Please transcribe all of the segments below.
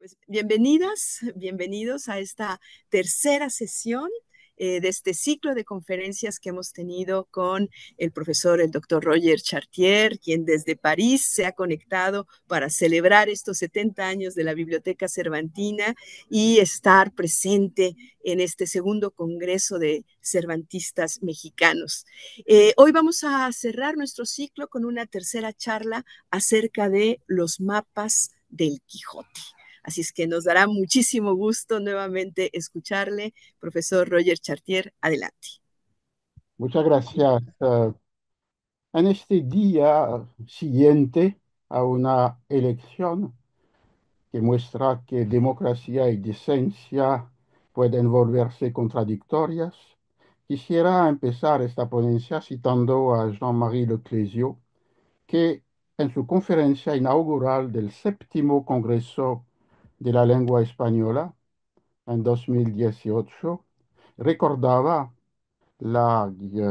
Pues bienvenidas, bienvenidos a esta tercera sesión de este ciclo de conferencias que hemos tenido con el profesor, el doctor Roger Chartier, quien desde París se ha conectado para celebrar estos 70 años de la Biblioteca Cervantina y estar presente en este segundo Congreso de Cervantistas Mexicanos. Hoy vamos a cerrar nuestro ciclo con una tercera charla acerca de los mapas del Quijote. Así es que nos dará muchísimo gusto nuevamente escucharle. Profesor Roger Chartier, adelante. Muchas gracias. En este día siguiente a una elección que muestra que democracia y decencia pueden volverse contradictorias, quisiera empezar esta ponencia citando a Jean-Marie Leclésio, que en su conferencia inaugural del séptimo Congreso de la Lengua Española en 2018 recordaba la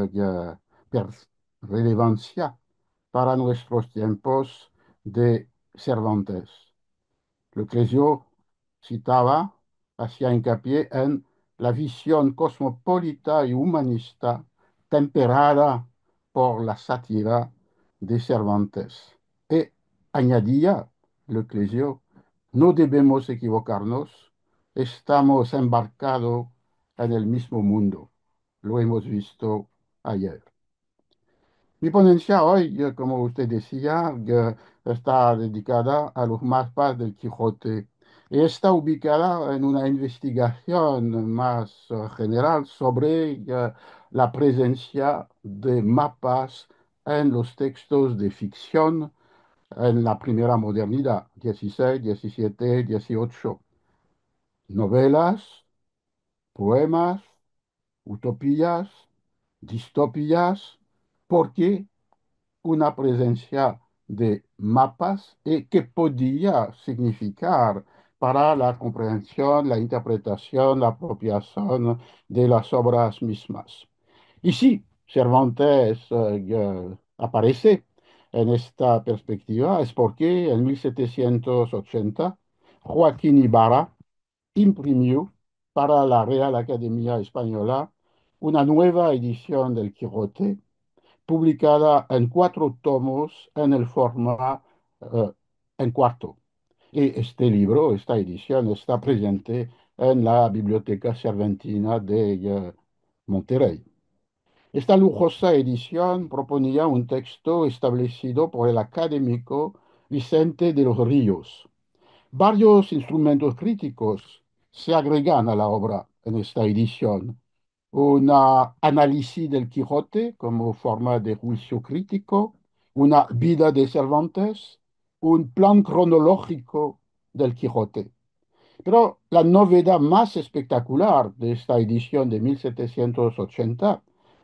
relevancia para nuestros tiempos de Cervantes. Lucrezio citaba, hacía hincapié en la visión cosmopolita y humanista temperada por la sátira de Cervantes. Y añadía Lucrezio, no debemos equivocarnos, estamos embarcados en el mismo mundo. Lo hemos visto ayer. Mi ponencia hoy, como usted decía, está dedicada a los mapas del Quijote y está ubicada en una investigación más general sobre la presencia de mapas en los textos de ficción en la primera modernidad, 16, 17, 18. Novelas, poemas, utopías, distopías, porque una presencia de mapas y que podía significar para la comprensión, la interpretación, la apropiación de las obras mismas. Y sí, Cervantes aparece en esta perspectiva, es porque en 1780 Joaquín Ibarra imprimió para la Real Academia Española una nueva edición del Quijote publicada en 4 tomos en el formato en cuarto. Y este libro, esta edición, está presente en la Biblioteca Cervantina de Monterrey. Esta lujosa edición proponía un texto establecido por el académico Vicente de los Ríos. Varios instrumentos críticos se agregan a la obra en esta edición. Un análisis del Quijote como forma de juicio crítico, una vida de Cervantes, un plan cronológico del Quijote. Pero la novedad más espectacular de esta edición de 1780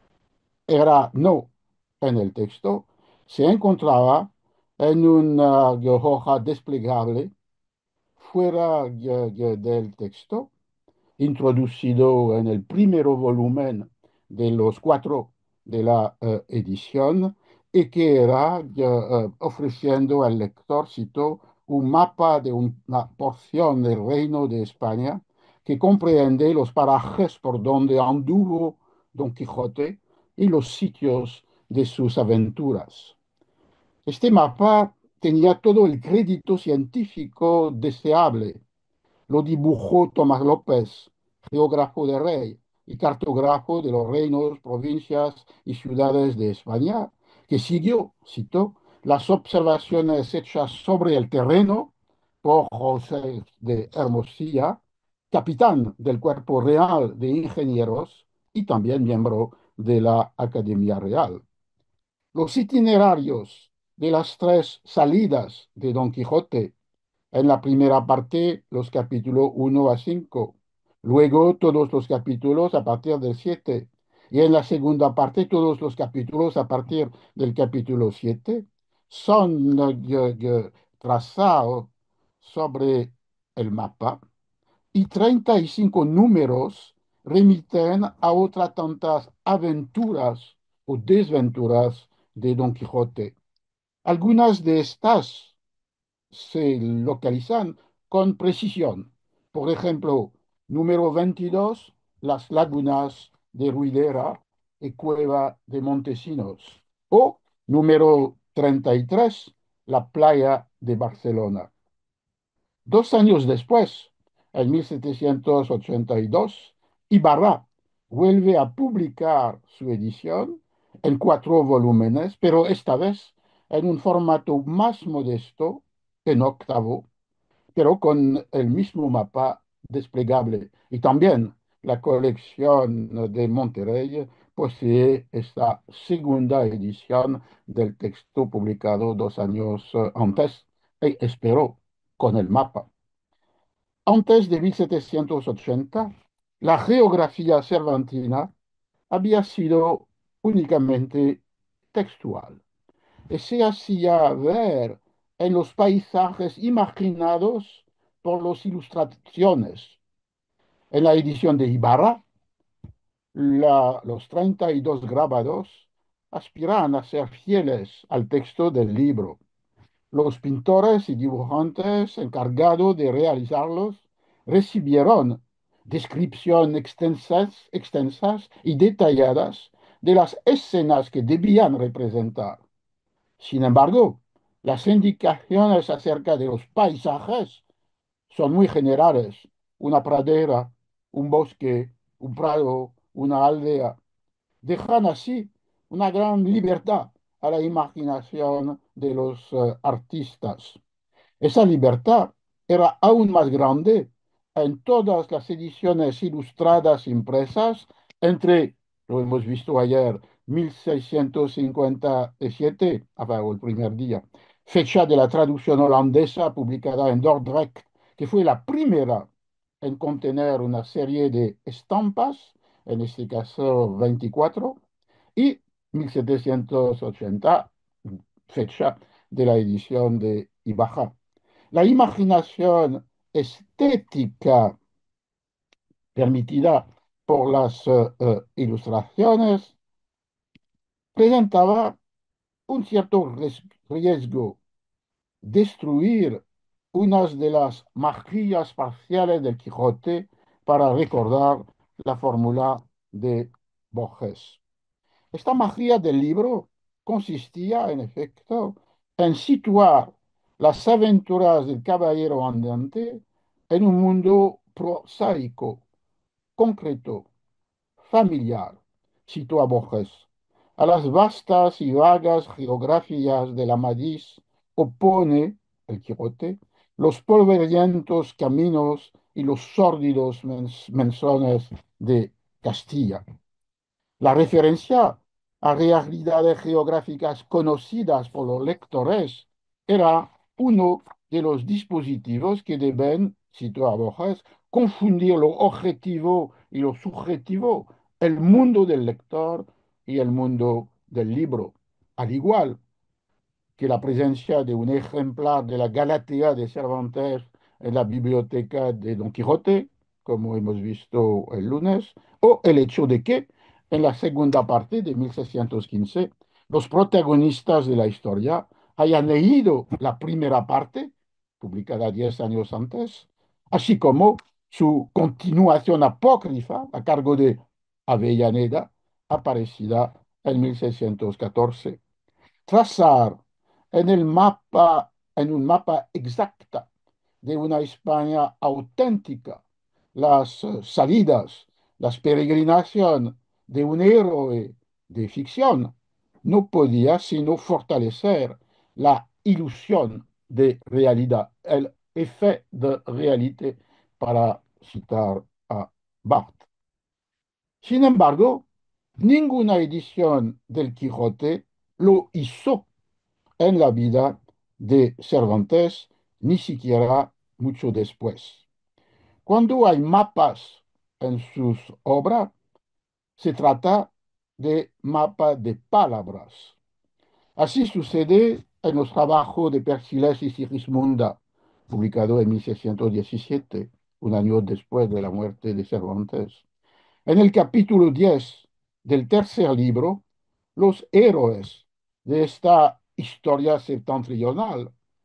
era no en el texto, se encontraba en una hoja desplegable fuera del texto, introducido en el primer volumen de los 4 de la edición, y que era ofreciendo al lector, cito, un mapa de una porción del Reino de España que comprende los parajes por donde anduvo Don Quijote y los sitios de sus aventuras. Este mapa tenía todo el crédito científico deseable. Lo dibujó Tomás López, geógrafo de Rey y cartógrafo de los reinos, provincias y ciudades de España, que siguió, cito, las observaciones hechas sobre el terreno por José de Hermosilla, capitán del Cuerpo Real de Ingenieros y también miembro de la Academia Real. Los itinerarios de las 3 salidas de Don Quijote en la primera parte, los capítulos 1 a 5. Luego, todos los capítulos a partir del 7. Y en la segunda parte, todos los capítulos a partir del capítulo 7 son trazados sobre el mapa. Y 35 números remiten a otras tantas aventuras o desventuras de Don Quijote. Algunas de estas se localizan con precisión. Por ejemplo, número 22, las lagunas de Ruidera y Cueva de Montesinos. O número 33, la playa de Barcelona. 2 años después, en 1782, Ibarra vuelve a publicar su edición en 4 volúmenes, pero esta vez en un formato más modesto, en octavo, pero con el mismo mapa desplegable. Y también la colección de Monterrey posee esta segunda edición del texto publicado 2 años antes, y espero con el mapa. Antes de 1780, la geografía cervantina había sido únicamente textual y se hacía ver en los paisajes imaginados por las ilustraciones. En la edición de Ibarra, los 32 grabados aspiran a ser fieles al texto del libro. Los pintores y dibujantes encargados de realizarlos recibieron descripciones extensas y detalladas de las escenas que debían representar. Sin embargo, las indicaciones acerca de los paisajes son muy generales. Una pradera, un bosque, un prado, una aldea. Dejan así una gran libertad a la imaginación de los artistas. Esa libertad era aún más grande en todas las ediciones ilustradas impresas entre, lo hemos visto ayer, 1657, o el primer día, fecha de la traducción holandesa publicada en Dordrecht, que fue la primera en contener una serie de estampas, en este caso 24, y 1780, fecha de la edición de Ibaja. La imaginación estética permitida por las ilustraciones presentaba un cierto riesgo: destruir unas de las magias parciales del Quijote para recordar la fórmula de Borges. Esta magia del libro consistía, en efecto, en situar las aventuras del caballero andante en un mundo prosaico, concreto, familiar, citó a Borges. A las vastas y vagas geografías de la Madís opone el Quijote los polvorientos caminos y los sórdidos mensones de Castilla. La referencia a realidades geográficas conocidas por los lectores era uno de los dispositivos que deben, citó a Borges, confundir lo objetivo y lo subjetivo, el mundo del lector y el mundo del libro. Al igual que la presencia de un ejemplar de la Galatea de Cervantes en la biblioteca de Don Quijote, como hemos visto el lunes, o el hecho de que en la segunda parte de 1615 los protagonistas de la historia hayan leído la primera parte, publicada 10 años antes, así como su continuación apócrifa a cargo de Avellaneda, aparecida en 1614. Trazar en un mapa exacta de una España auténtica, las salidas, las peregrinaciones de un héroe de ficción, no podía sino fortalecer la ilusión de realidad, el effet de réalité, para citar a Barthes. Sin embargo, ninguna edición del Quijote lo hizo en la vida de Cervantes, ni siquiera mucho después. Cuando hay mapas en sus obras, se trata de mapa de palabras. Así sucede en los trabajos de Persiles y Sigismunda, publicado en 1617, un año después de la muerte de Cervantes. En el capítulo 10 del tercer libro, los héroes de esta historia septentrional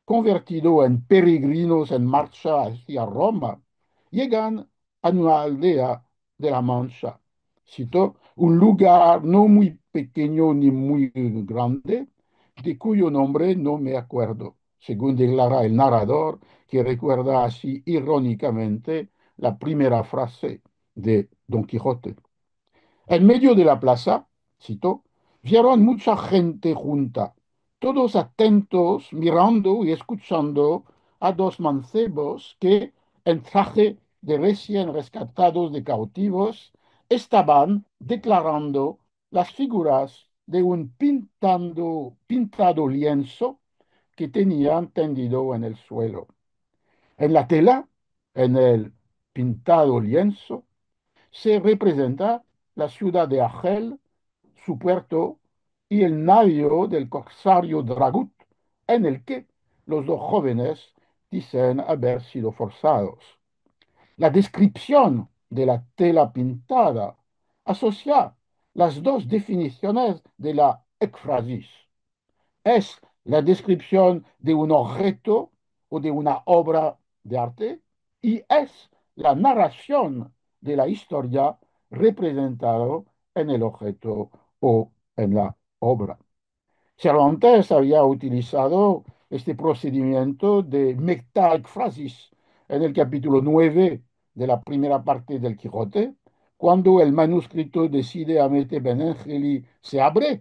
convertidos en peregrinos en marcha hacia Roma, llegan a una aldea de la Mancha. Cito, un lugar no muy pequeño ni muy grande, de cuyo nombre no me acuerdo, según declara el narrador, que recuerda así irónicamente la primera frase de Don Quijote. En medio de la plaza, cito, vieron mucha gente junta, todos atentos, mirando y escuchando a dos mancebos que, en traje de recién rescatados de cautivos, estaban declarando las figuras de un pintado lienzo que tenían tendido en el suelo. En la tela, en el pintado lienzo, se representa la ciudad de Argel, su puerto y el navío del corsario Dragut, en el que los dos jóvenes dicen haber sido forzados. La descripción de la tela pintada asocia las dos definiciones de la écphrasis. Es la descripción de un objeto o de una obra de arte y es la narración de la historia representada en el objeto o en la obra. Cervantes había utilizado este procedimiento de metaécfrasis en el capítulo 9 de la primera parte del Quijote, cuando el manuscrito de Cide Hamete Benengeli se abre,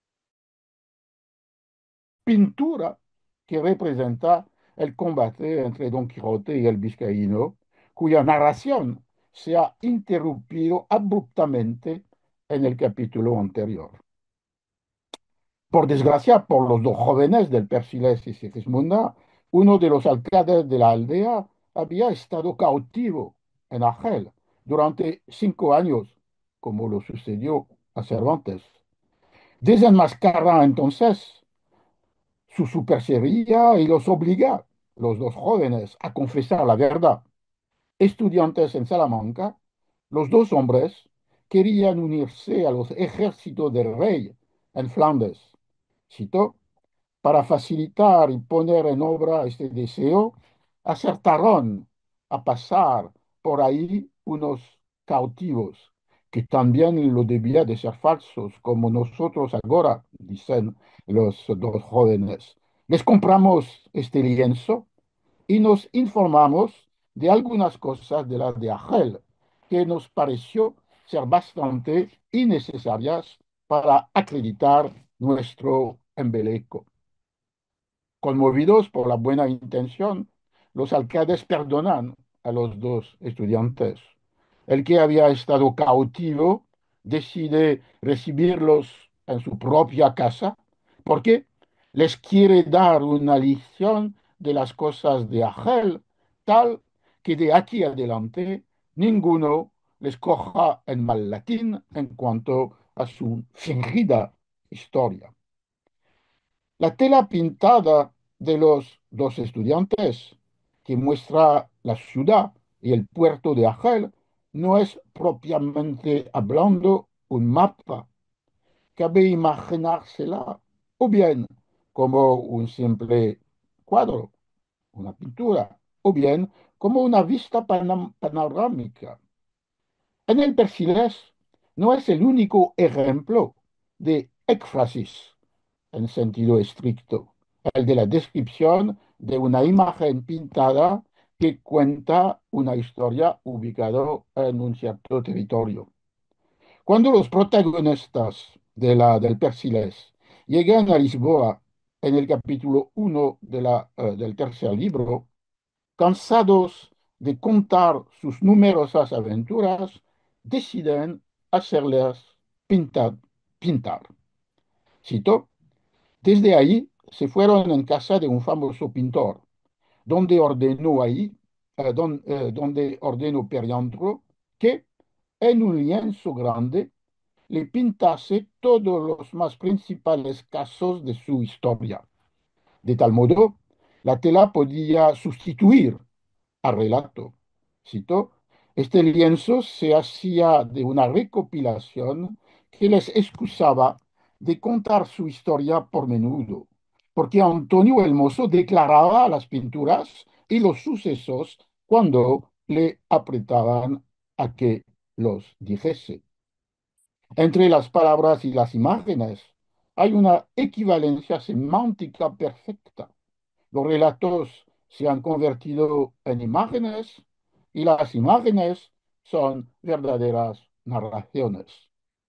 pintura que representa el combate entre Don Quijote y el vizcaíno, cuya narración se ha interrumpido abruptamente en el capítulo anterior. Por desgracia, por los dos jóvenes del Persiles y Sigismunda, uno de los alcaldes de la aldea había estado cautivo en Argel durante 5 años, como lo sucedió a Cervantes. Desenmascara entonces su superchería y los obliga, los dos jóvenes, a confesar la verdad. Estudiantes en Salamanca, los dos hombres querían unirse a los ejércitos del rey en Flandes. Cito, para facilitar y poner en obra este deseo, acertaron a pasar por ahí unos cautivos, que también lo debía de ser falsos, como nosotros ahora, dicen los dos jóvenes. Les compramos este lienzo y nos informamos de algunas cosas de la de Agel, que nos pareció ser bastante innecesarias para acreditar nuestro embeleco. Conmovidos por la buena intención, los alcaldes perdonan a los dos estudiantes. El que había estado cautivo decide recibirlos en su propia casa porque les quiere dar una lección de las cosas de Agel, tal que de aquí adelante ninguno les coja en mal latín en cuanto a su fingida historia. La tela pintada de los dos estudiantes, que muestra la ciudad y el puerto de Argel, no es propiamente hablando un mapa. Cabe imaginársela o bien como un simple cuadro, una pintura, o bien como una vista panorámica. En el Persiles no es el único ejemplo de écfrasis en sentido estricto, el de la descripción de una imagen pintada que cuenta una historia ubicada en un cierto territorio. Cuando los protagonistas del Persiles llegan a Lisboa en el capítulo 1 del tercer libro, cansados de contar sus numerosas aventuras, deciden hacerles pintar. Cito, desde ahí se fueron en casa de un famoso pintor, donde ordenó Periandro que en un lienzo grande le pintase todos los más principales casos de su historia. De tal modo, la tela podía sustituir al relato. Cito, este lienzo se hacía de una recopilación que les excusaba de contar su historia por menudo, porque Antonio el Mozo declaraba las pinturas y los sucesos cuando le apretaban a que los dijese. Entre las palabras y las imágenes hay una equivalencia semántica perfecta. Los relatos se han convertido en imágenes y las imágenes son verdaderas narraciones.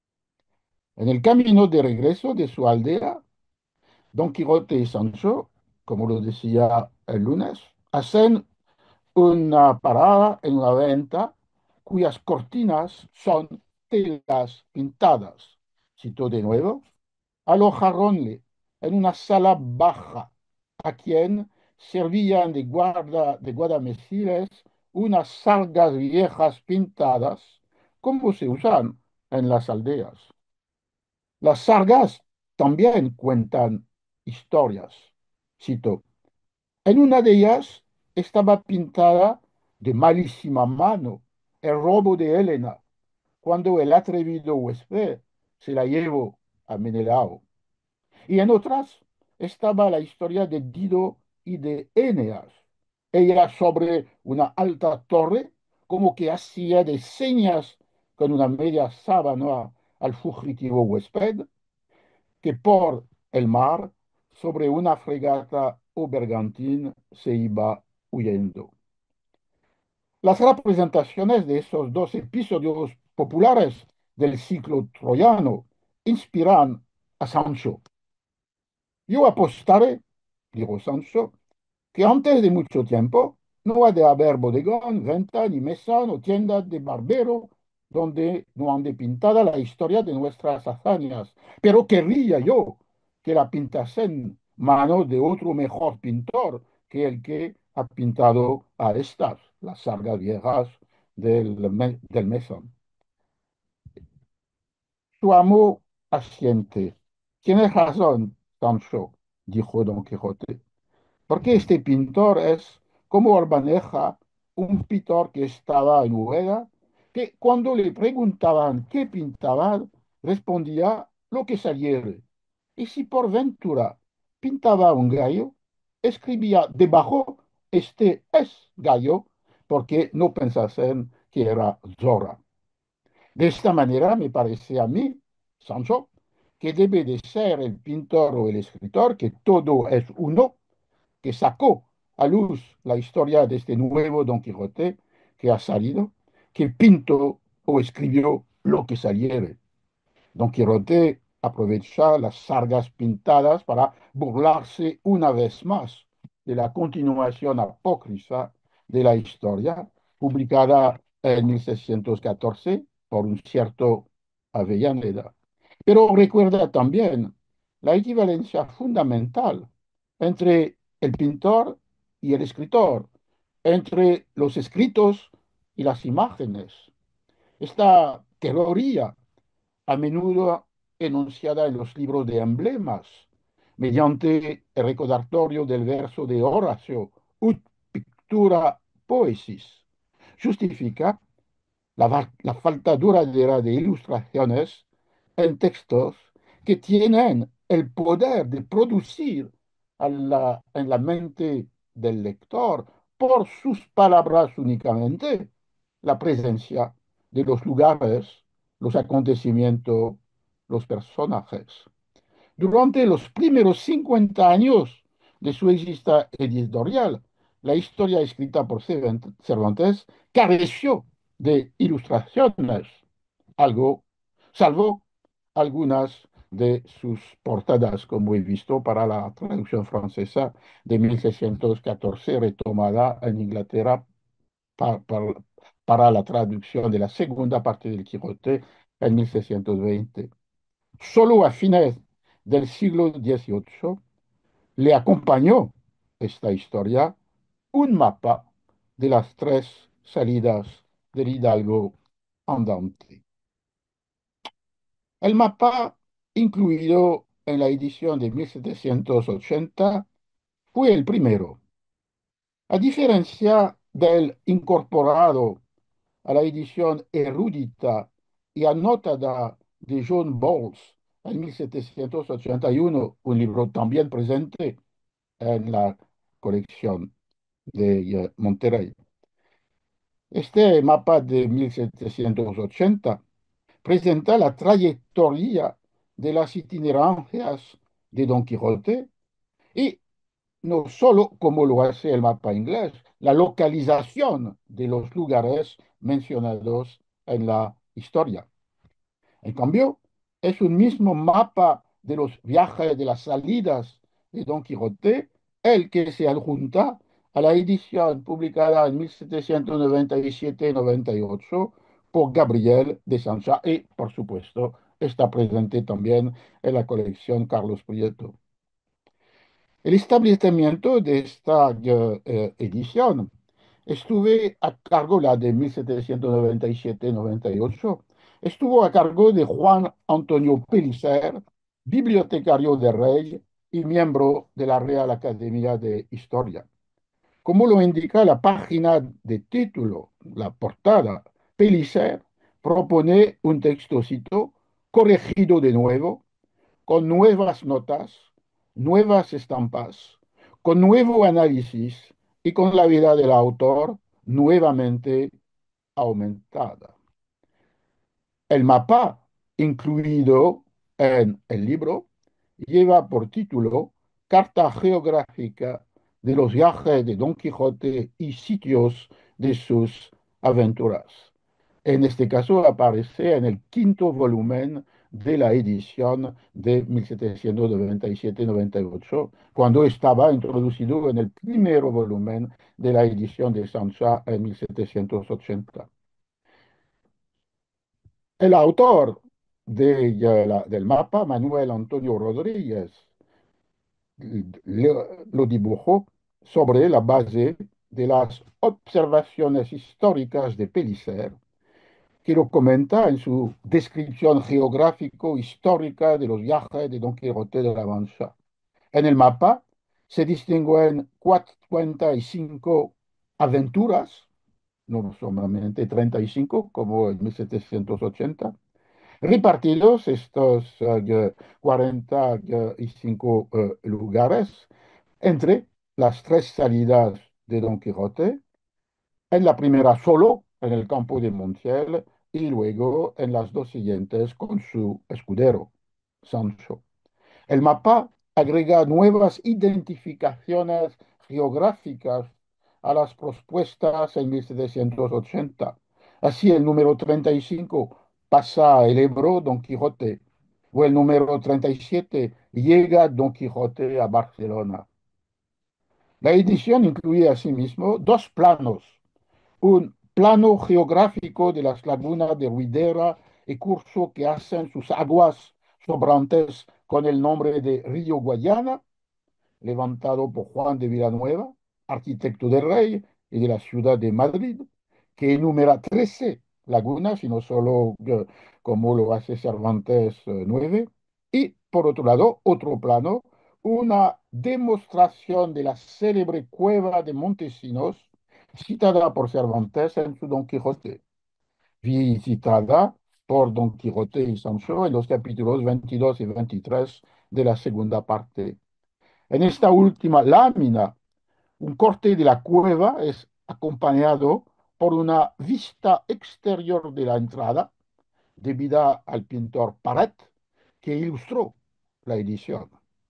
En el camino de regreso de su aldea, Don Quijote y Sancho, como lo decía el lunes, hacen una parada en una venta cuyas cortinas son telas pintadas. Cito de nuevo, alojaronle en una sala baja, a quien servían de guardamesiles unas sargas viejas pintadas, como se usan en las aldeas. Las sargas también cuentan historias. Cito, en una de ellas estaba pintada de malísima mano el robo de Helena, cuando el atrevido huésped se la llevó a Menelao. Y en otras estaba la historia de Dido y de Eneas. Ella sobre una alta torre, como que hacía de señas con una media sábana al fugitivo huésped, que por el mar, sobre una fregata o bergantín, se iba huyendo. Las representaciones de esos dos episodios populares del ciclo troyano inspiran a Sancho. Yo apostaré, dijo Sancho, que antes de mucho tiempo no ha de haber bodegón, venta, ni mesa, o tienda de barbero donde no ande pintada la historia de nuestras hazañas. Pero querría yo que la pintasen mano de otro mejor pintor que el que ha pintado a estas, las sargas viejas del mesón. Su amo asiente. Tienes razón, Sancho, dijo Don Quijote. Porque este pintor es como Orbaneja, un pintor que estaba en Úbeda, que cuando le preguntaban qué pintaba, respondía lo que saliera. Y si por ventura pintaba un gallo, escribía debajo, este es gallo, porque no pensasen que era Zora. De esta manera me parece a mí, Sancho, que debe de ser el pintor o el escritor, que todo es uno, que sacó a luz la historia de este nuevo Don Quijote que ha salido, que pintó o escribió lo que saliere. Don Quijote aprovecha las sargas pintadas para burlarse una vez más de la continuación apócrifa de la historia, publicada en 1614 por un cierto Avellaneda. Pero recuerda también la equivalencia fundamental entre el pintor y el escritor, entre los escritos y las imágenes. Esta teoría a menudo enunciada en los libros de emblemas, mediante el recordatorio del verso de Horacio, ut pictura poesis, justifica la falta duradera de ilustraciones en textos que tienen el poder de producir en la mente del lector, por sus palabras únicamente, la presencia de los lugares, los acontecimientos, los personajes. Durante los primeros 50 años de su existencia editorial, la historia escrita por Cervantes careció de ilustraciones, algo, salvo algunas de sus portadas, como he visto para la traducción francesa de 1614, retomada en Inglaterra pa- pa- para la traducción de la segunda parte del Quijote en 1620. Solo a fines del siglo XVIII le acompañó esta historia un mapa de las tres salidas del Hidalgo andante. El mapa, incluido en la edición de 1780, fue el primero. A diferencia del incorporado a la edición erudita y anotada de John Bowles en 1781, un libro también presente en la colección de Monterrey. Este mapa de 1780 presenta la trayectoria de las itinerancias de Don Quijote y no solo como lo hace el mapa inglés, la localización de los lugares mencionados en la historia. En cambio, es un mismo mapa de los viajes, de las salidas de Don Quijote, el que se adjunta a la edición publicada en 1797-98 por Gabriel de Sancha y, por supuesto, está presente también en la colección Carlos Prieto. El establecimiento de esta edición estuve a cargo, la de 1797-98, estuvo a cargo de Juan Antonio Pellicer, bibliotecario de Rey y miembro de la Real Academia de Historia. Como lo indica la página de título, la portada, Pellicer propone un textocito corregido de nuevo con nuevas notas, nuevas estampas, con nuevo análisis y con la vida del autor nuevamente aumentada. El mapa incluido en el libro lleva por título Carta geográfica de los viajes de Don Quijote y sitios de sus aventuras. En este caso aparece en el quinto volumen de la edición de 1797-98, cuando estaba introducido en el primer volumen de la edición de Sancha en 1780. El autor del mapa, Manuel Antonio Rodríguez, lo dibujó sobre la base de las observaciones históricas de Pellicer, que lo comenta en su descripción geográfico-histórica de los viajes de Don Quijote de la Mancha. En el mapa se distinguen 45 aventuras, no solamente 35 como en 1780, repartidos estos 45 lugares entre las tres salidas de Don Quijote, en la primera solo en el campo de Montiel y luego en las dos siguientes con su escudero, Sancho. El mapa agrega nuevas identificaciones geográficas a las propuestas en 1780. Así el número 35 pasa a el Ebro, Don Quijote, o el número 37 llega Don Quijote a Barcelona. La edición incluye asimismo dos planos: un plano geográfico de las lagunas de Ruidera y curso que hacen sus aguas sobrantes con el nombre de Río Guadiana, levantado por Juan de Villanueva, arquitecto del rey y de la ciudad de Madrid, que enumera 13 lagunas y no solo como lo hace Cervantes 9. Y por otro lado, otro plano, una demostración de la célebre cueva de Montesinos, citada por Cervantes en su Don Quijote, visitada por Don Quijote y Sancho en los capítulos 22 y 23 de la segunda parte. En esta última lámina, un corte de la cueva es acompañado por una vista exterior de la entrada, debida al pintor Paret, que ilustró la edición.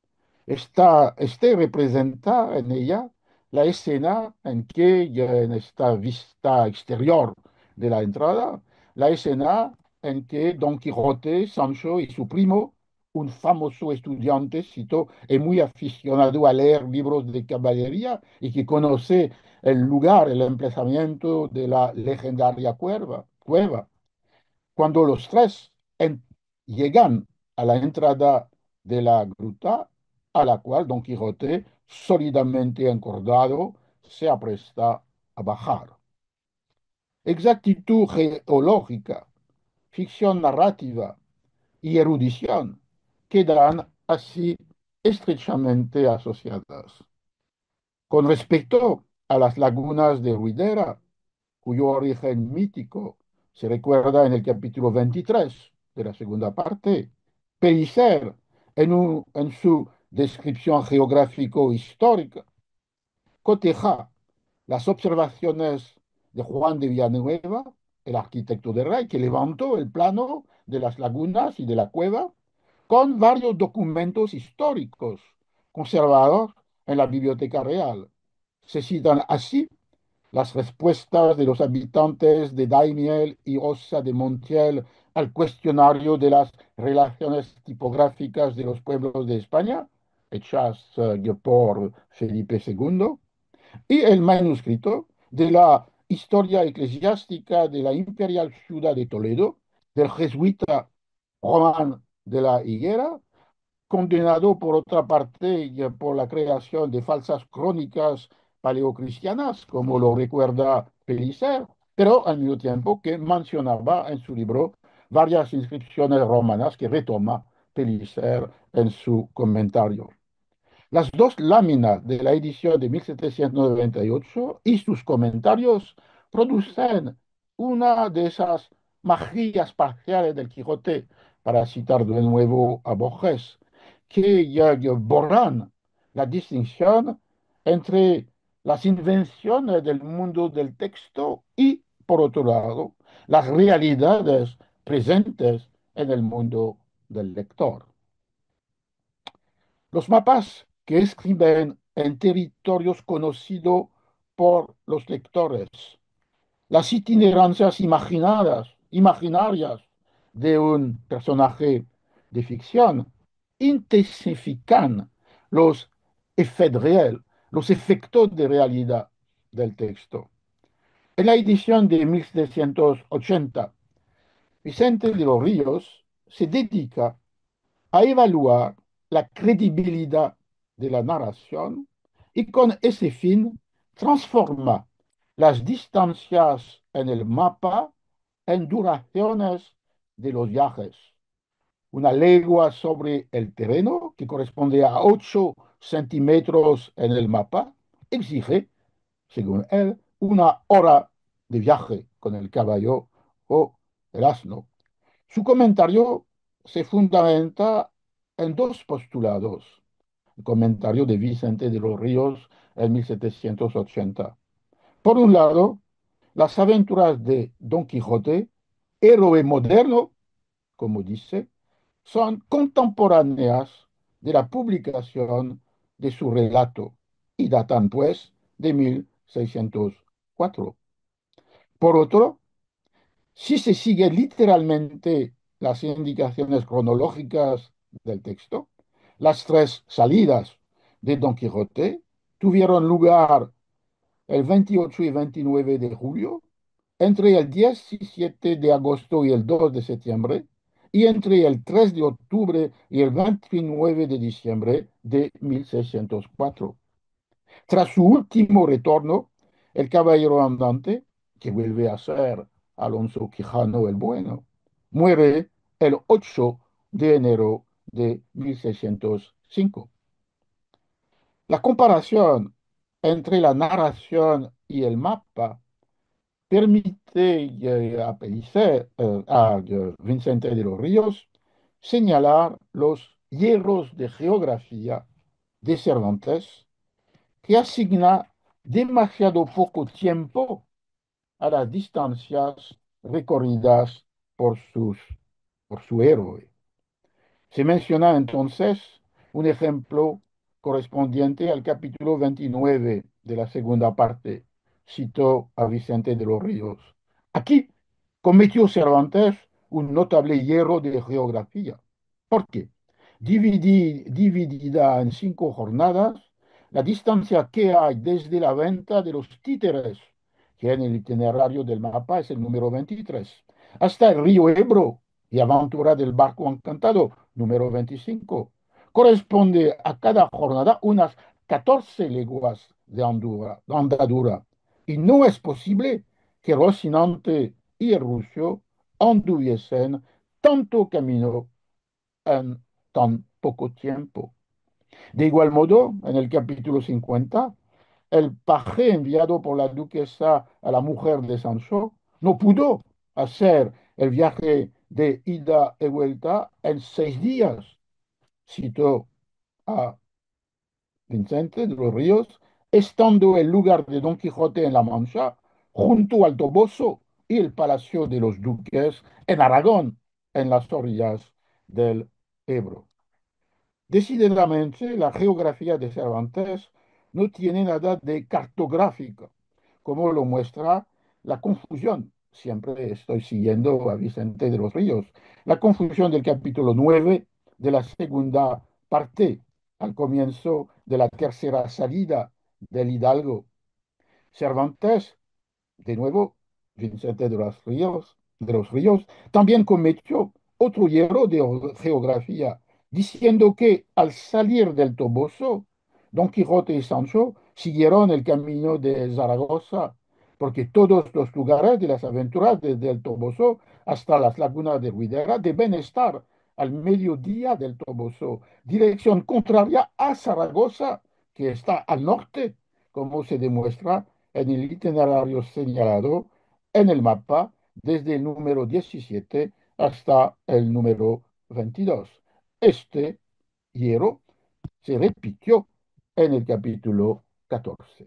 Este representa en ella la escena en que, ya en esta vista exterior de la entrada, la escena en que Don Quijote, Sancho y su primo, un famoso estudiante, cito, es muy aficionado a leer libros de caballería y que conoce el lugar, el emplazamiento de la legendaria cueva. Cuando los tres llegan a la entrada de la gruta, a la cual Don Quijote, sólidamente encordado, se apresta a bajar. Exactitud geológica, ficción narrativa y erudición quedan así estrechamente asociadas. Con respecto a las lagunas de Ruidera, cuyo origen mítico se recuerda en el capítulo 23 de la segunda parte, Pellicer, en su descripción geográfico-histórica, coteja las observaciones de Juan de Villanueva, el arquitecto de Rey, que levantó el plano de las lagunas y de la cueva, con varios documentos históricos conservados en la Biblioteca Real. Se citan así las respuestas de los habitantes de Daimiel y Ossa de Montiel al cuestionario de las relaciones tipográficas de los pueblos de España, hechas por Felipe II, y el manuscrito de la historia eclesiástica de la imperial ciudad de Toledo, del jesuita Román de la Higuera, condenado por otra parte por la creación de falsas crónicas paleocristianas, como lo recuerda Pellicer, pero al mismo tiempo que mencionaba en su libro varias inscripciones romanas que retoma Pellicer en su comentario. Las dos láminas de la edición de 1798 y sus comentarios producen una de esas magías parciales del Quijote, para citar de nuevo a Borges, que ya borran la distinción entre las invenciones del mundo del texto y, por otro lado, las realidades presentes en el mundo del lector. Los mapas que escriben en territorios conocidos por los lectores, las itinerancias imaginarias de un personaje de ficción, intensifican los los efectos de realidad del texto. En la edición de 1780, Vicente de los Ríos se dedica a evaluar la credibilidad de la narración y con ese fin transforma las distancias en el mapa en duraciones de los viajes. Una legua sobre el terreno, que corresponde a 8 centímetros en el mapa, exige, según él, una hora de viaje con el caballo o el asno. Su comentario se fundamenta en dos postulados. El comentario de Vicente de los Ríos en 1780. Por un lado, las aventuras de Don Quijote, héroe moderno, como dice, son contemporáneas de la publicación de su relato y datan, pues, de 1604. Por otro, si se sigue literalmente las indicaciones cronológicas del texto, las tres salidas de Don Quijote tuvieron lugar el 28 y 29 de julio, entre el 17 de agosto y el 2 de septiembre, y entre el 3 de octubre y el 29 de diciembre de 1604. Tras su último retorno, el caballero andante, que vuelve a ser Alonso Quijano el Bueno, muere el 8 de enero de 1605. La comparación entre la narración y el mapa permite a Pellicer, a Vicente de los Ríos, señalar los hierros de geografía de Cervantes, que asigna demasiado poco tiempo a las distancias recorridas por, por su héroe. Se menciona entonces un ejemplo correspondiente al capítulo 29 de la segunda parte. Citó a Vicente de los Ríos. Aquí cometió Cervantes un notable hierro de geografía. ¿Por qué? Dividida en 5 jornadas, la distancia que hay desde la venta de los títeres, que en el itinerario del mapa es el número 23, hasta el río Ebro y aventura del barco encantado, número 25, corresponde a cada jornada unas 14 leguas de andadura. Y no es posible que Rocinante y el ruso anduviesen tanto camino en tan poco tiempo. De igual modo, en el capítulo 50, el paje enviado por la duquesa a la mujer de Sancho no pudo hacer el viaje de ida y vuelta en 6 días, citó a Vicente de los Ríos, estando el lugar de Don Quijote en la Mancha, junto al Toboso y el Palacio de los Duques en Aragón, en las orillas del Ebro. Decididamente, la geografía de Cervantes no tiene nada de cartográfica, como lo muestra la confusión. Siempre estoy siguiendo a Vicente de los Ríos. La confusión del capítulo 9 de la segunda parte, al comienzo de la tercera salida del Hidalgo. Cervantes de nuevo, Vicente de los Ríos también cometió otro hierro de geografía, diciendo que al salir del Toboso, Don Quijote y Sancho siguieron el camino de Zaragoza, porque todos los lugares de las aventuras desde el Toboso hasta las lagunas de Ruidera deben estar al mediodía del Toboso, dirección contraria a Zaragoza, que está al norte, como se demuestra en el itinerario señalado en el mapa desde el número 17 hasta el número 22. Este hierro se repitió en el capítulo 14.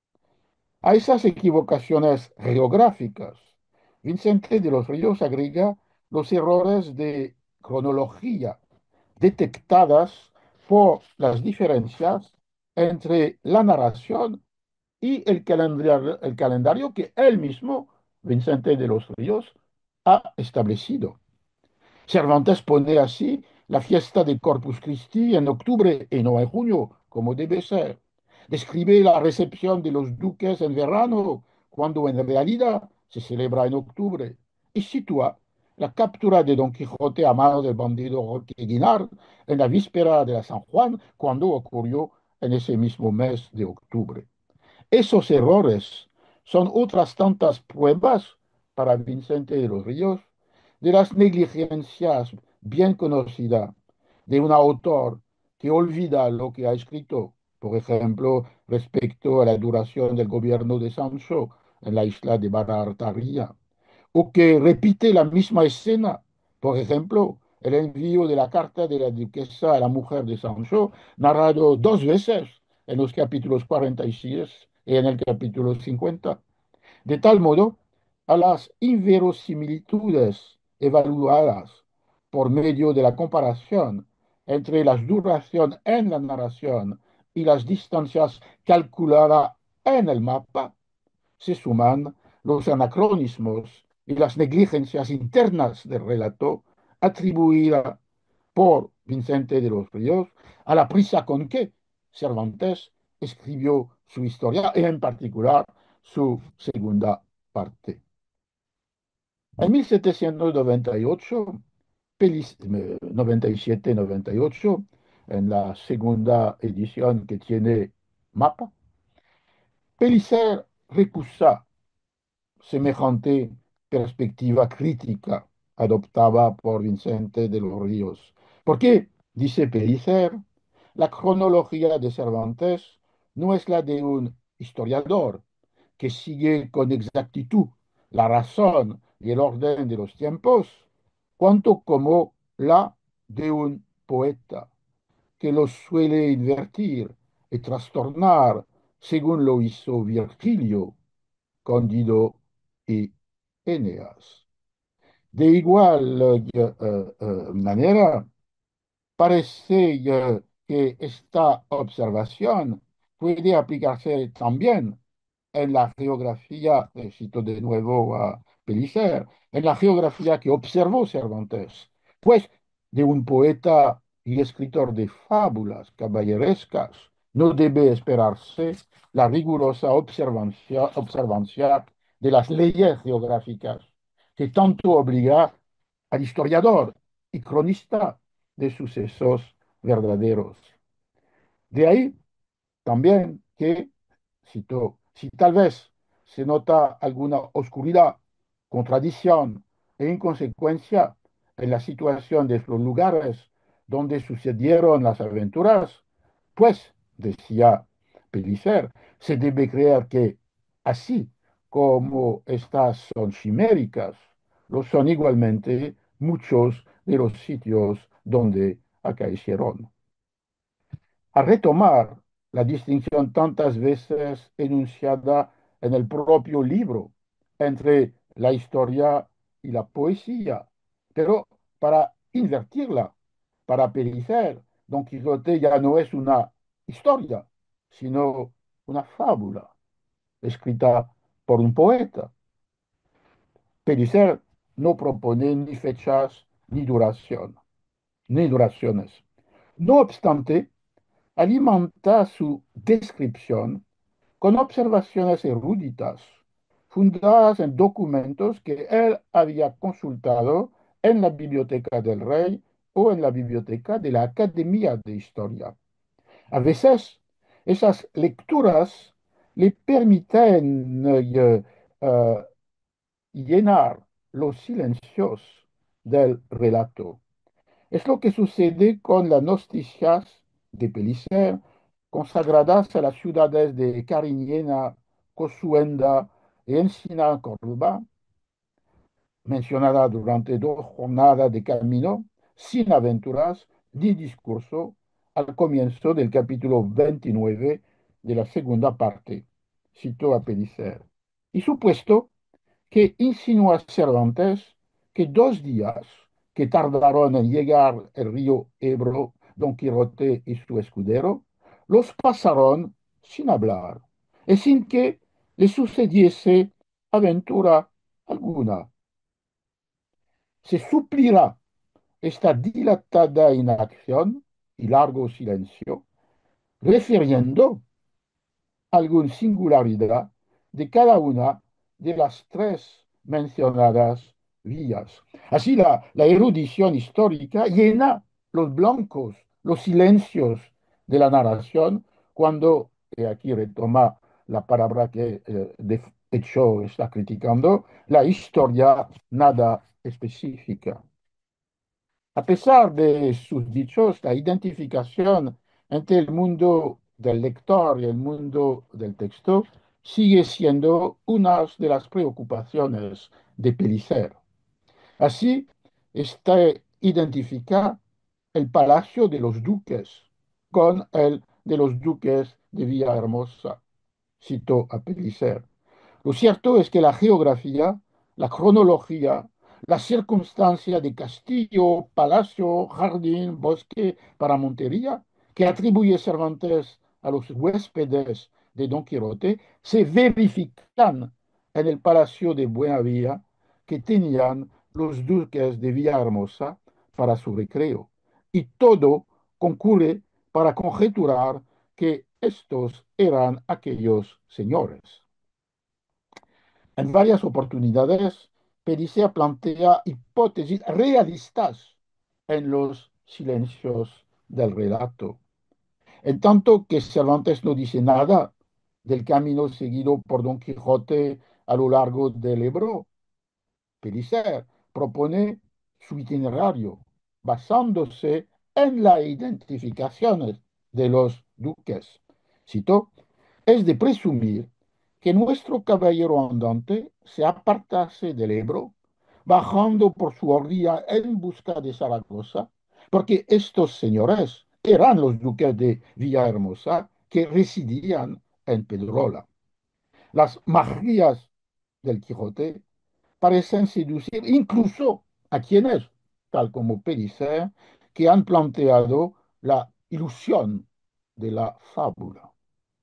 A esas equivocaciones geográficas, Vicente de los Ríos agrega los errores de cronología detectadas por las diferencias entre la narración y el calendario que él mismo, Vicente de los Ríos, ha establecido. Cervantes pone así la fiesta de Corpus Christi en octubre y no en junio, como debe ser. Describe la recepción de los duques en verano, cuando en realidad se celebra en octubre. Y sitúa la captura de Don Quijote a mano del bandido Roque Guinart en la víspera de la San Juan, cuando ocurrió en ese mismo mes de octubre. Esos errores son otras tantas pruebas para Vicente de los Ríos de las negligencias bien conocidas de un autor que olvida lo que ha escrito, por ejemplo, respecto a la duración del gobierno de Sancho en la isla de Barataria, o que repite la misma escena, por ejemplo, el envío de la carta de la duquesa a la mujer de Sancho, narrado 2 veces en los capítulos 46 y en el capítulo 50. De tal modo, a las inverosimilitudes evaluadas por medio de la comparación entre la duración en la narración y las distancias calculadas en el mapa, se suman los anacronismos y las negligencias internas del relato atribuida por Vicente de los Ríos a la prisa con que Cervantes escribió su historia y en particular su segunda parte. En 1798, 97-98, en la segunda edición que tiene mapa, Pellicer recusa semejante perspectiva crítica adoptada por Vicente de los Ríos. Porque, dice Pellicer, la cronología de Cervantes no es la de un historiador que sigue con exactitud la razón y el orden de los tiempos, cuanto como la de un poeta que los suele invertir y trastornar según lo hizo Virgilio, Cándido y Eneas. De igual manera, parece que esta observación puede aplicarse también en la geografía, cito de nuevo a Pellicer, en la geografía que observó Cervantes, pues de un poeta y escritor de fábulas caballerescas no debe esperarse la rigurosa observancia de las leyes geográficas que tanto obliga al historiador y cronista de sucesos verdaderos. De ahí también que, cito, si tal vez se nota alguna oscuridad, contradicción e inconsecuencia en la situación de los lugares donde sucedieron las aventuras, pues, decía Pellicer, se debe creer que así como estas son chiméricas, lo son igualmente muchos de los sitios donde acaecieron. A retomar la distinción tantas veces enunciada en el propio libro entre la historia y la poesía, pero para invertirla, para Pellicer, Don Quijote ya no es una historia, sino una fábula escrita por un poeta. Pellicer no propone ni fechas ni duración, ni duraciones. No obstante, alimenta su descripción con observaciones eruditas, fundadas en documentos que él había consultado en la Biblioteca del Rey o en la Biblioteca de la Academia de Historia. A veces, esas lecturas le permiten llenar los silencios del relato. Es lo que sucede con las noticias de Pellicer, consagradas a las ciudades de Cariñena, Cosuenda y Encina Córdoba, mencionada durante 2 jornadas de camino, sin aventuras ni discurso, al comienzo del capítulo 29 de la segunda parte. Cito a Pellicer. Y supuesto que insinúa Cervantes que 2 días que tardaron en llegar el río Ebro, Don Quijote y su escudero, los pasaron sin hablar y sin que le sucediese aventura alguna. Se suplirá esta dilatada inacción y largo silencio, refiriendo alguna singularidad de cada una de las tres mencionadas vías. Así la erudición histórica llena los blancos, los silencios de la narración, cuando, y aquí retoma la palabra que de hecho está criticando, la historia nada específica. A pesar de sus dichos, la identificación entre el mundo del lector y el mundo del texto sigue siendo una de las preocupaciones de Pellicer. Así está identifica el Palacio de los Duques con el de los Duques de Villahermosa, citó a Pellicer. Lo cierto es que la geografía, la cronología, la circunstancia de castillo, palacio, jardín, bosque para Montería, que atribuye Cervantes a los huéspedes de Don Quijote, se verifican en el palacio de Buenavía que tenían los duques de Villahermosa para su recreo. Y todo concurre para conjeturar que estos eran aquellos señores. En varias oportunidades, Pericea plantea hipótesis realistas en los silencios del relato. En tanto que Cervantes no dice nada del camino seguido por Don Quijote a lo largo del Ebro, Pellicer propone su itinerario basándose en las identificaciones de los duques. Cito, es de presumir que nuestro caballero andante se apartase del Ebro, bajando por su orilla en busca de Zaragoza, porque estos señores eran los duques de Villahermosa que residían en Pedrola. Las magias del Quijote parecen seducir incluso a quienes, tal como Pellicer, que han planteado la ilusión de la fábula.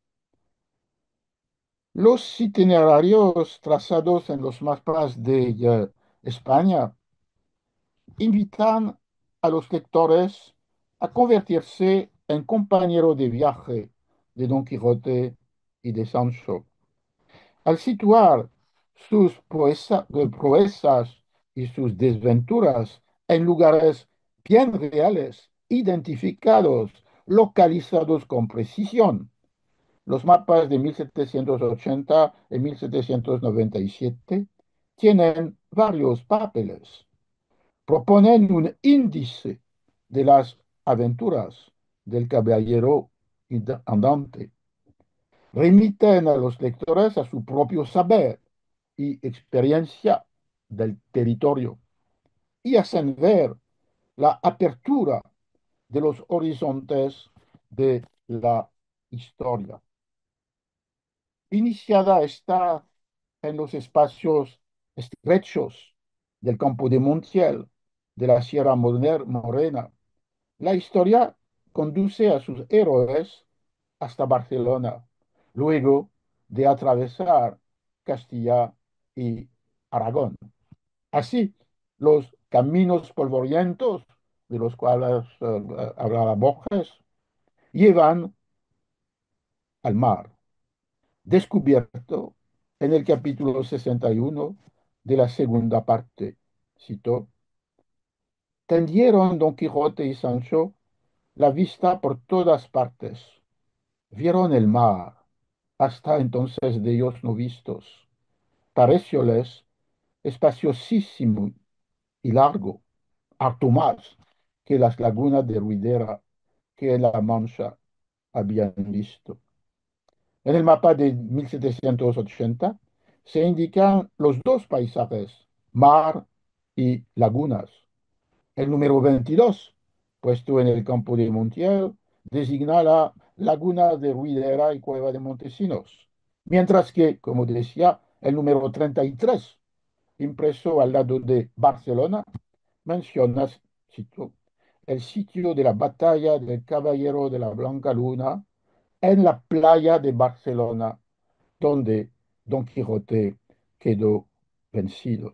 Los itinerarios trazados en los mapas de España invitan a los lectores a convertirse en compañero de viaje de Don Quijote y de Sancho. Al situar sus proezas y sus desventuras en lugares bien reales, identificados, localizados con precisión, los mapas de 1780 y 1797 tienen varios papeles. Proponen un índice de las aventuras del caballero andante. Remiten a los lectores a su propio saber y experiencia del territorio y hacen ver la apertura de los horizontes de la historia. Iniciada está en los espacios estrechos del campo de Montiel, de la Sierra Morena. La historia conduce a sus héroes hasta Barcelona, luego de atravesar Castilla y Aragón. Así, los caminos polvorientos de los cuales hablaba Borges llevan al mar, descubierto en el capítulo 61 de la segunda parte. Cito: tendieron Don Quijote y Sancho la vista por todas partes, vieron el mar, hasta entonces de ellos no vistos. Parecióles espaciosísimo y largo, harto más que las lagunas de Ruidera que en La Mancha habían visto. En el mapa de 1780 se indican los dos paisajes, mar y lagunas. El número 22, puesto en el campo de Montiel, designa la laguna de Ruidera y Cueva de Montesinos, mientras que, como decía, el número 33, impreso al lado de Barcelona, menciona, cito, el sitio de la batalla del Caballero de la Blanca Luna en la playa de Barcelona, donde Don Quijote quedó vencido.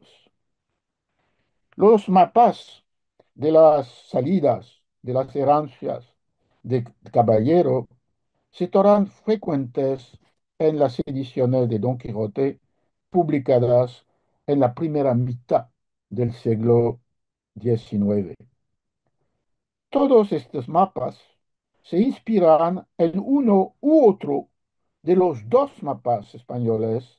Los mapas de las salidas, de las herencias de Caballero se tornan frecuentes en las ediciones de Don Quijote publicadas en la primera mitad del siglo XIX. Todos estos mapas se inspiran en uno u otro de los dos mapas españoles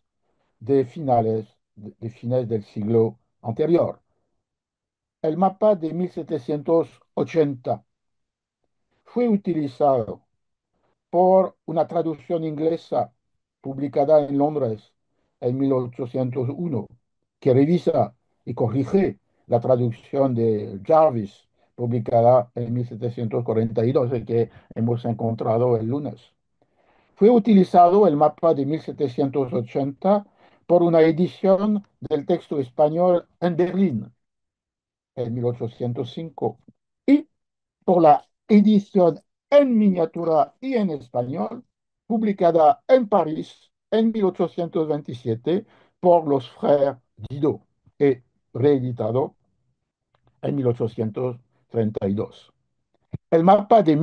de fines del siglo anterior. El mapa de 1780 fue utilizado por una traducción inglesa publicada en Londres en 1801, que revisa y corrige la traducción de Jarvis, publicada en 1742, el que hemos encontrado el lunes. Fue utilizado el mapa de 1780 por una edición del texto español en Berlín en 1805 y por la edición en miniatura y en español publicada en París en 1827 por los frères Didot y reeditado en 1832. El mapa de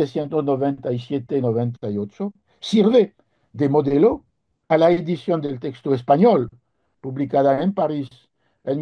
1797-98 sirve de modelo a la edición del texto español, publicada en París en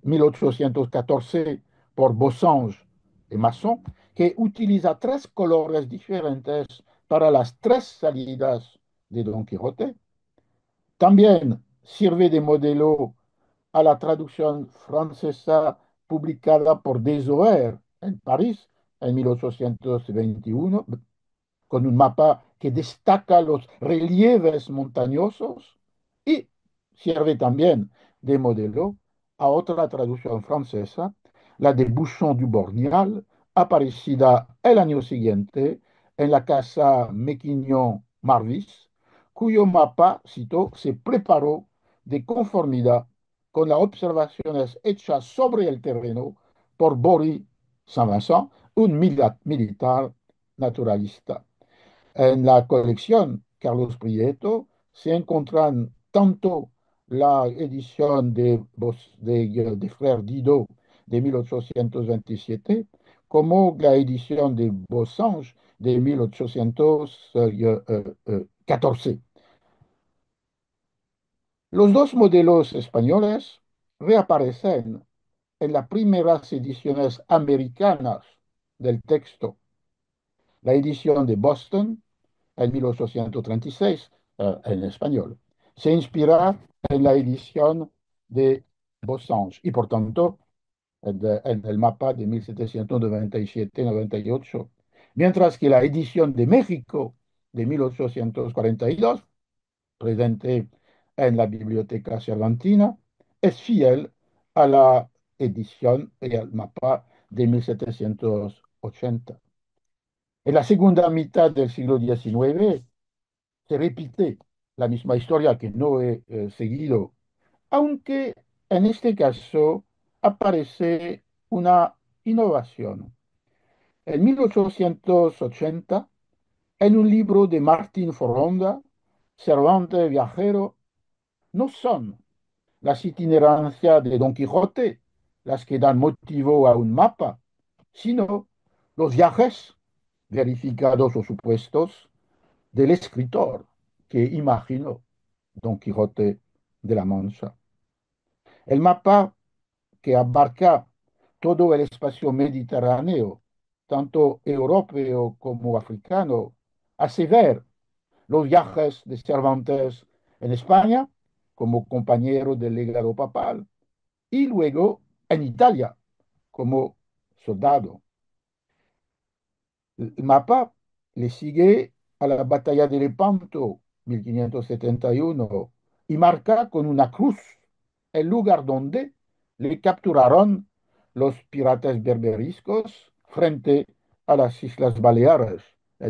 1814 por Bossange y Masson, que utiliza tres colores diferentes para las tres salidas de Don Quijote. También sirve de modelo a la traducción francesa publicada por Desoer en París en 1821, con un mapa que destaca los relieves montañosos, y sirve también de modelo a otra traducción francesa, la de Bouchon du Bornial, aparecida el año siguiente en la casa Mequignon Marvis, cuyo mapa, cito, se preparó de conformidad con las observaciones hechas sobre el terreno por Bory Saint-Vincent, un militar naturalista. En la colección Carlos Prieto se encuentran tanto la edición de Frère Didot de 1827 como la edición de Bossange de 1814. Los dos modelos españoles reaparecen en las primeras ediciones americanas del texto. La edición de Boston en 1836 en español se inspira en la edición de Bossange y por tanto en el mapa de 1797-98, mientras que la edición de México de 1842, presente en la Biblioteca Cervantina, es fiel a la edición el mapa de 1780. En la segunda mitad del siglo XIX se repite la misma historia que no he seguido, aunque en este caso aparece una innovación. En 1880, en un libro de Martín Foronda, Cervantes viajero, no son las itinerancias de Don Quijote las que dan motivo a un mapa, sino los viajes verificados o supuestos del escritor que imaginó Don Quijote de la Mancha. El mapa que abarca todo el espacio mediterráneo, tanto europeo como africano, hace ver los viajes de Cervantes en España como compañero del legado papal y luego en Italia como soldado. El mapa le sigue a la batalla de Lepanto, 1571, y marca con una cruz el lugar donde le capturaron los piratas berberiscos frente a las Islas Baleares en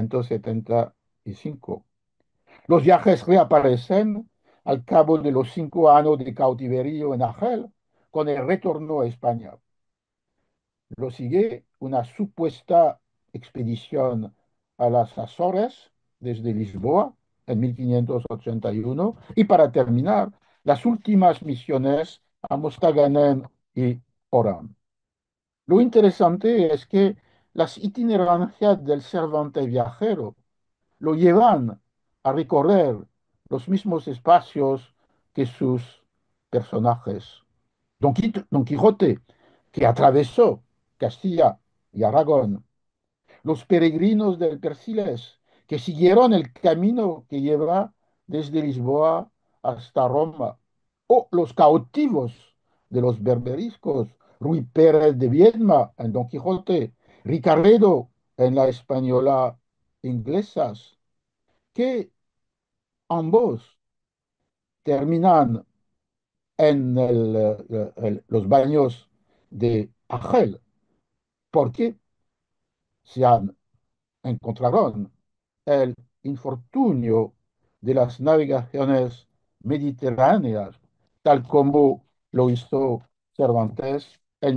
1575. Los viajes reaparecen al cabo de los 5 años de cautiverio en Argel con el retorno a España. Lo sigue una supuesta expedición a las Azores desde Lisboa en 1581 y para terminar, las últimas misiones a Mostaganem y Orán. Lo interesante es que las itinerancias del Cervantes viajero lo llevan a recorrer los mismos espacios que sus personajes. Don Quijote, que atravesó Castilla y Aragón, los peregrinos del Persiles, que siguieron el camino que lleva desde Lisboa hasta Roma, o los cautivos de los berberiscos, Ruy Pérez de Viedma en Don Quijote, Ricaredo en la Española inglesas, que ambos terminan en los baños de Argel, porque se encontraron el infortunio de las navegaciones mediterráneas, tal como lo hizo Cervantes en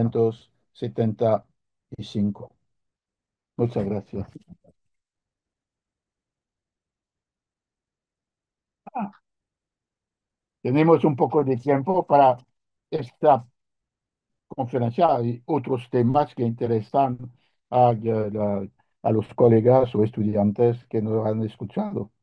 1575. Muchas gracias. Tenemos un poco de tiempo para esta conferencia y otros temas que interesan a los colegas o estudiantes que nos han escuchado.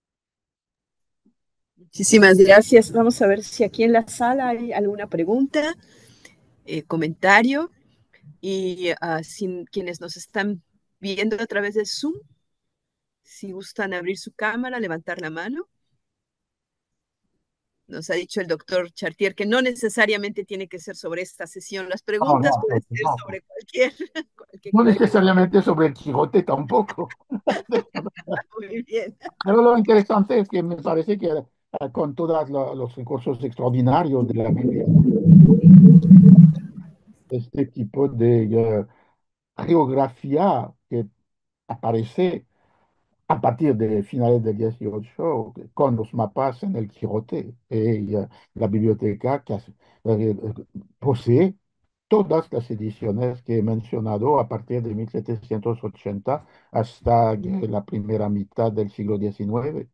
Muchísimas gracias. Vamos a ver si aquí en la sala hay alguna pregunta, comentario. Y sin quienes nos están viendo a través de Zoom, si gustan abrir su cámara, levantar la mano. Nos ha dicho el doctor Chartier que no necesariamente tiene que ser sobre esta sesión. Las No, preguntas no, pueden ser no, sobre cualquier, no cualquier. necesariamente sobre el Quijote tampoco. Muy bien. Pero lo interesante es que me parece que con todos los recursos extraordinarios de la Biblia, este tipo de geografía que aparece a partir de finales del 18 con los mapas en el Quijote y la biblioteca posee todas las ediciones que he mencionado a partir de 1780 hasta la primera mitad del siglo XIX.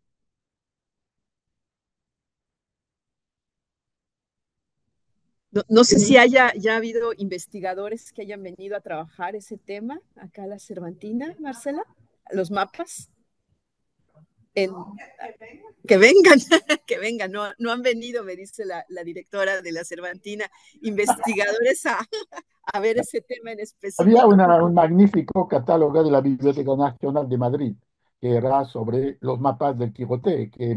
No, no sé si haya ya habido investigadores que hayan venido a trabajar ese tema acá a la Cervantina, Marcela, los mapas. En, que vengan, que vengan, no, no han venido, me dice la directora de la Cervantina, investigadores a ver ese tema en Había específico. un magnífico catálogo de la Biblioteca Nacional de Madrid que era sobre los mapas del Quijote, que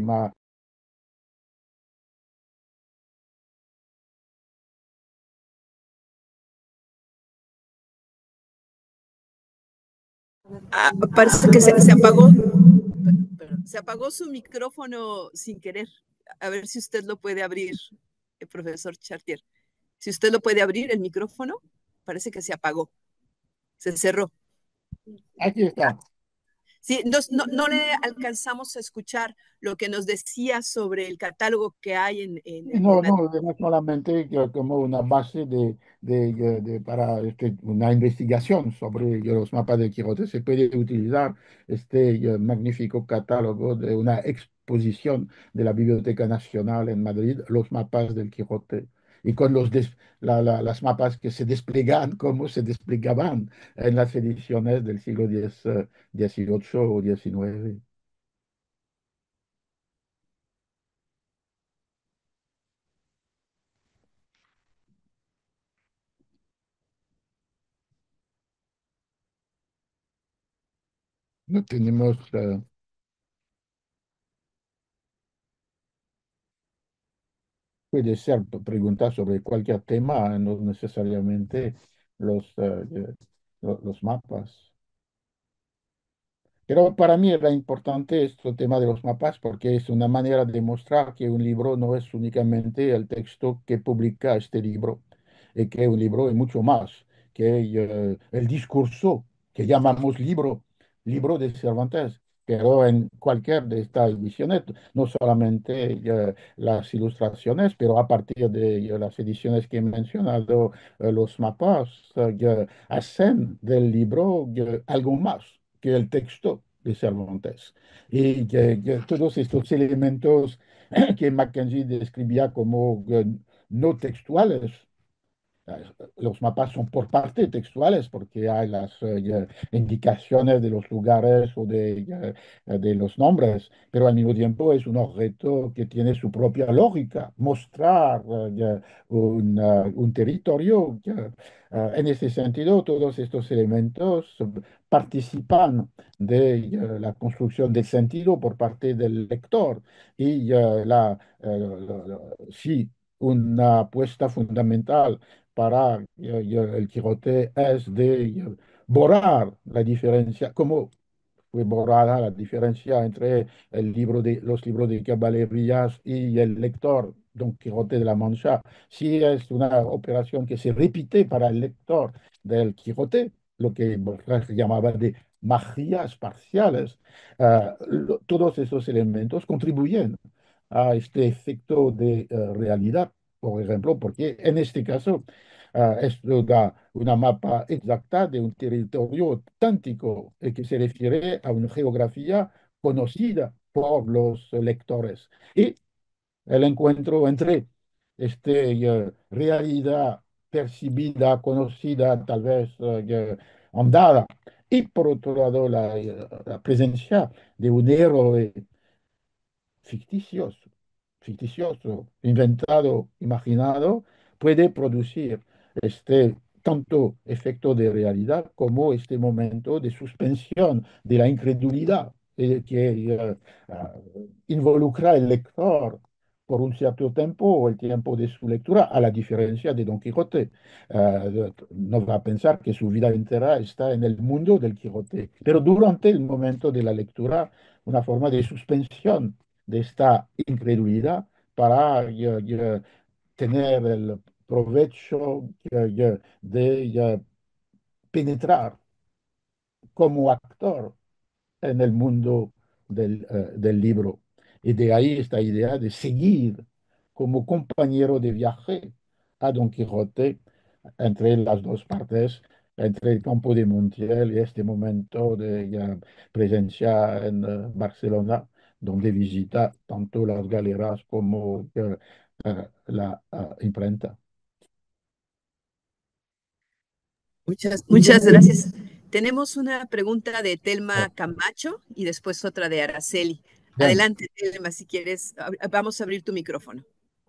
Parece que se apagó, se apagó su micrófono sin querer. A ver si usted lo puede abrir, el profesor Chartier. Si usted lo puede abrir, el micrófono, parece que se apagó, se cerró. Aquí está. Sí, no le alcanzamos a escuchar lo que nos decía sobre el catálogo que hay en No, Madrid. no, es solamente como una base para una investigación sobre los mapas del Quijote. Se puede utilizar este magnífico catálogo de una exposición de la Biblioteca Nacional en Madrid, los mapas del Quijote, y con las mapas que se desplegan, como se desplegaban en las ediciones del siglo XVIII o XIX. No tenemos... puede ser preguntas sobre cualquier tema, no necesariamente los mapas. Pero para mí era importante este tema de los mapas porque es una manera de demostrar que un libro no es únicamente el texto que publica este libro, y que un libro es mucho más que el discurso que llamamos libro, libro de Cervantes. Pero en cualquier de estas ediciones, no solamente las ilustraciones, pero a partir de las ediciones que he mencionado, los mapas hacen del libro algo más que el texto de Cervantes. Y que todos estos elementos que Mackenzie describía como no textuales, los mapas son por parte textuales porque hay las indicaciones de los lugares o de los nombres, pero al mismo tiempo es un objeto que tiene su propia lógica, mostrar un territorio. En ese sentido, todos estos elementos participan de la construcción del sentido por parte del lector y sí, una apuesta fundamental para el Quijote es de borrar la diferencia, como fue borrada la diferencia entre los libros de caballerías y el lector Don Quijote de la Mancha. Si es una operación que se repite para el lector del Quijote, lo que Borges llamaba de magías parciales, todos esos elementos contribuyen a este efecto de realidad, por ejemplo, porque en este caso esto da una mapa exacta de un territorio tántico que se refiere a una geografía conocida por los lectores. Y el encuentro entre realidad percibida, conocida, tal vez andada, y por otro lado la presencia de un héroe ficticioso, ficticioso, inventado, imaginado, puede producir tanto efecto de realidad como este momento de suspensión de la incredulidad que ah, involucra al lector por un cierto tiempo o el tiempo de su lectura, a la diferencia de Don Quijote. Ah, no va a pensar que su vida entera está en el mundo del Quijote, pero durante el momento de la lectura, una forma de suspensión de esta incredulidad para tener el provecho de penetrar como actor en el mundo del libro. Y de ahí esta idea de seguir como compañero de viaje a Don Quijote entre las dos partes, entre el campo de Montiel y este momento de presencia en Barcelona, donde visita tanto las galeras como la imprenta. Muchas gracias. Tenemos una pregunta de Telma Camacho y después otra de Araceli. Bien, Adelante, Telma, si quieres, vamos a abrir tu micrófono.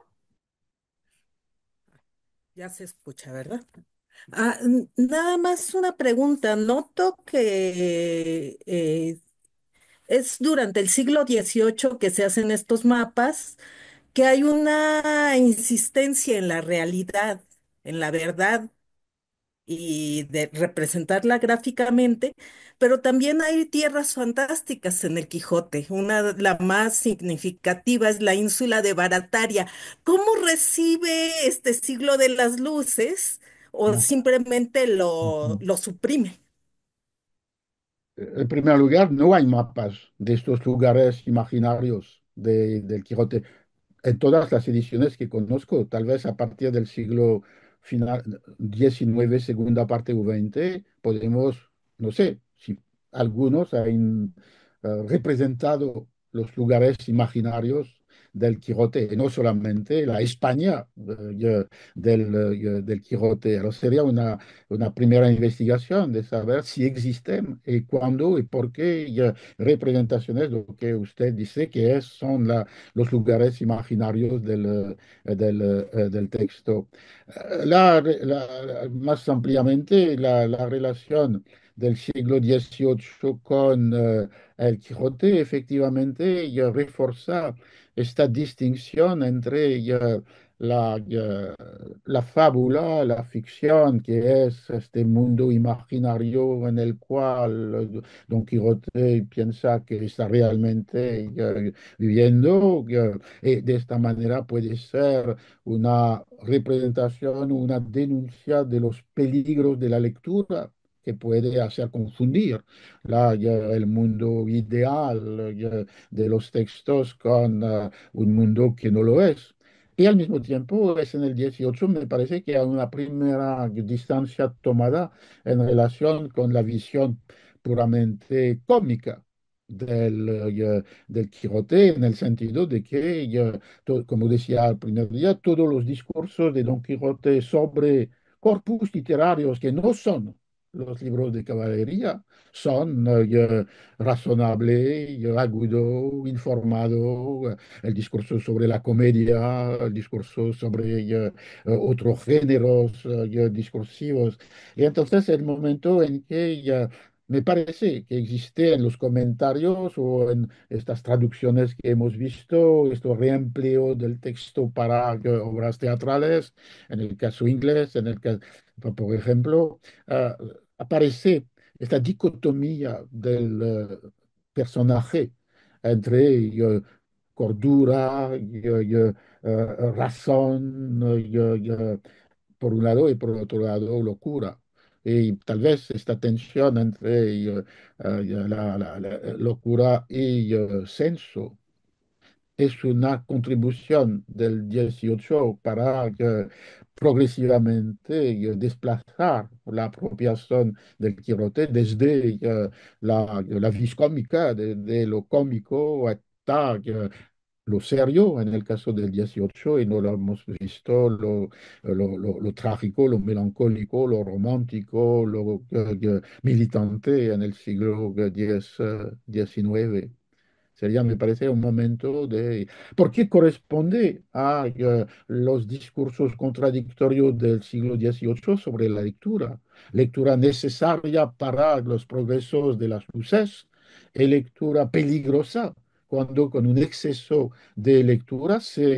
Ya se escucha, ¿verdad? Nada más una pregunta. Noto que es durante el siglo XVIII que se hacen estos mapas, que hay una insistencia en la realidad, en la verdad. y de representarla gráficamente, pero también hay tierras fantásticas en el Quijote. La más significativa es la ínsula de Barataria. ¿Cómo recibe este siglo de las luces o No. simplemente Ujú. lo suprime? En primer lugar, no hay mapas de estos lugares imaginarios del Quijote. En todas las ediciones que conozco, tal vez a partir del siglo final XIX, segunda parte o XX, podemos, no sé, si algunos han representado los lugares imaginarios del Quijote, y no solamente la España del Quijote. Ahora sería una primera investigación de saber si existen y cuándo y por qué representaciones, lo que usted dice que son los lugares imaginarios del texto. Más ampliamente, la relación del siglo XVIII con el Quijote efectivamente refuerza esta distinción entre la fábula, la ficción, que es este mundo imaginario en el cual Don Quijote piensa que está realmente viviendo. Y de esta manera puede ser una representación, una denuncia de los peligros de la lectura que puede hacer confundir el mundo ideal de los textos con un mundo que no lo es. Y al mismo tiempo, es en el 18, me parece que hay una primera distancia tomada en relación con la visión puramente cómica del Quijote, en el sentido de que, como decía al primer día, todos los discursos de Don Quijote sobre corpus literarios que no son los libros de caballería, son razonable, agudo, informado, el discurso sobre la comedia, el discurso sobre otros géneros discursivos. Y entonces el momento en que me parece que existe en los comentarios o en estas traducciones que hemos visto, este reempleo del texto para obras teatrales, en el caso inglés, en el caso, por ejemplo, aparece esta dicotomía del personaje entre cordura, razón, por un lado y por otro lado locura. Y tal vez esta tensión entre la locura y senso es una contribución del 18 para progresivamente desplazar la apropiación del Quijote desde la vis cómica, de lo cómico hasta lo serio en el caso del 18 y no lo hemos visto lo trágico, lo melancólico, lo romántico, lo militante en el siglo XIX. Sería, me parece, un momento de... Porque corresponde a los discursos contradictorios del siglo XVIII sobre la lectura. Lectura necesaria para los progresos de las luces y lectura peligrosa cuando con un exceso de lectura se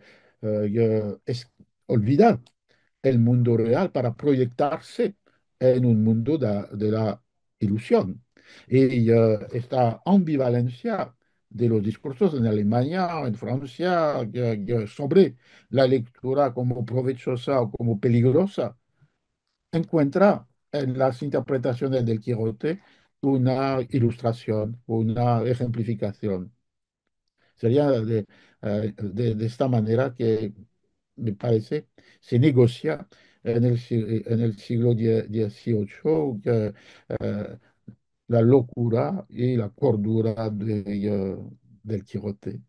olvida el mundo real para proyectarse en un mundo de la ilusión. Y esta ambivalencia de los discursos en Alemania, en Francia, sobre la lectura como provechosa o como peligrosa, encuentra en las interpretaciones del Quijote una ilustración, una ejemplificación. Sería de esta manera que me parece se negocia en el siglo XVIII eh, la locura y la cordura del Quijote.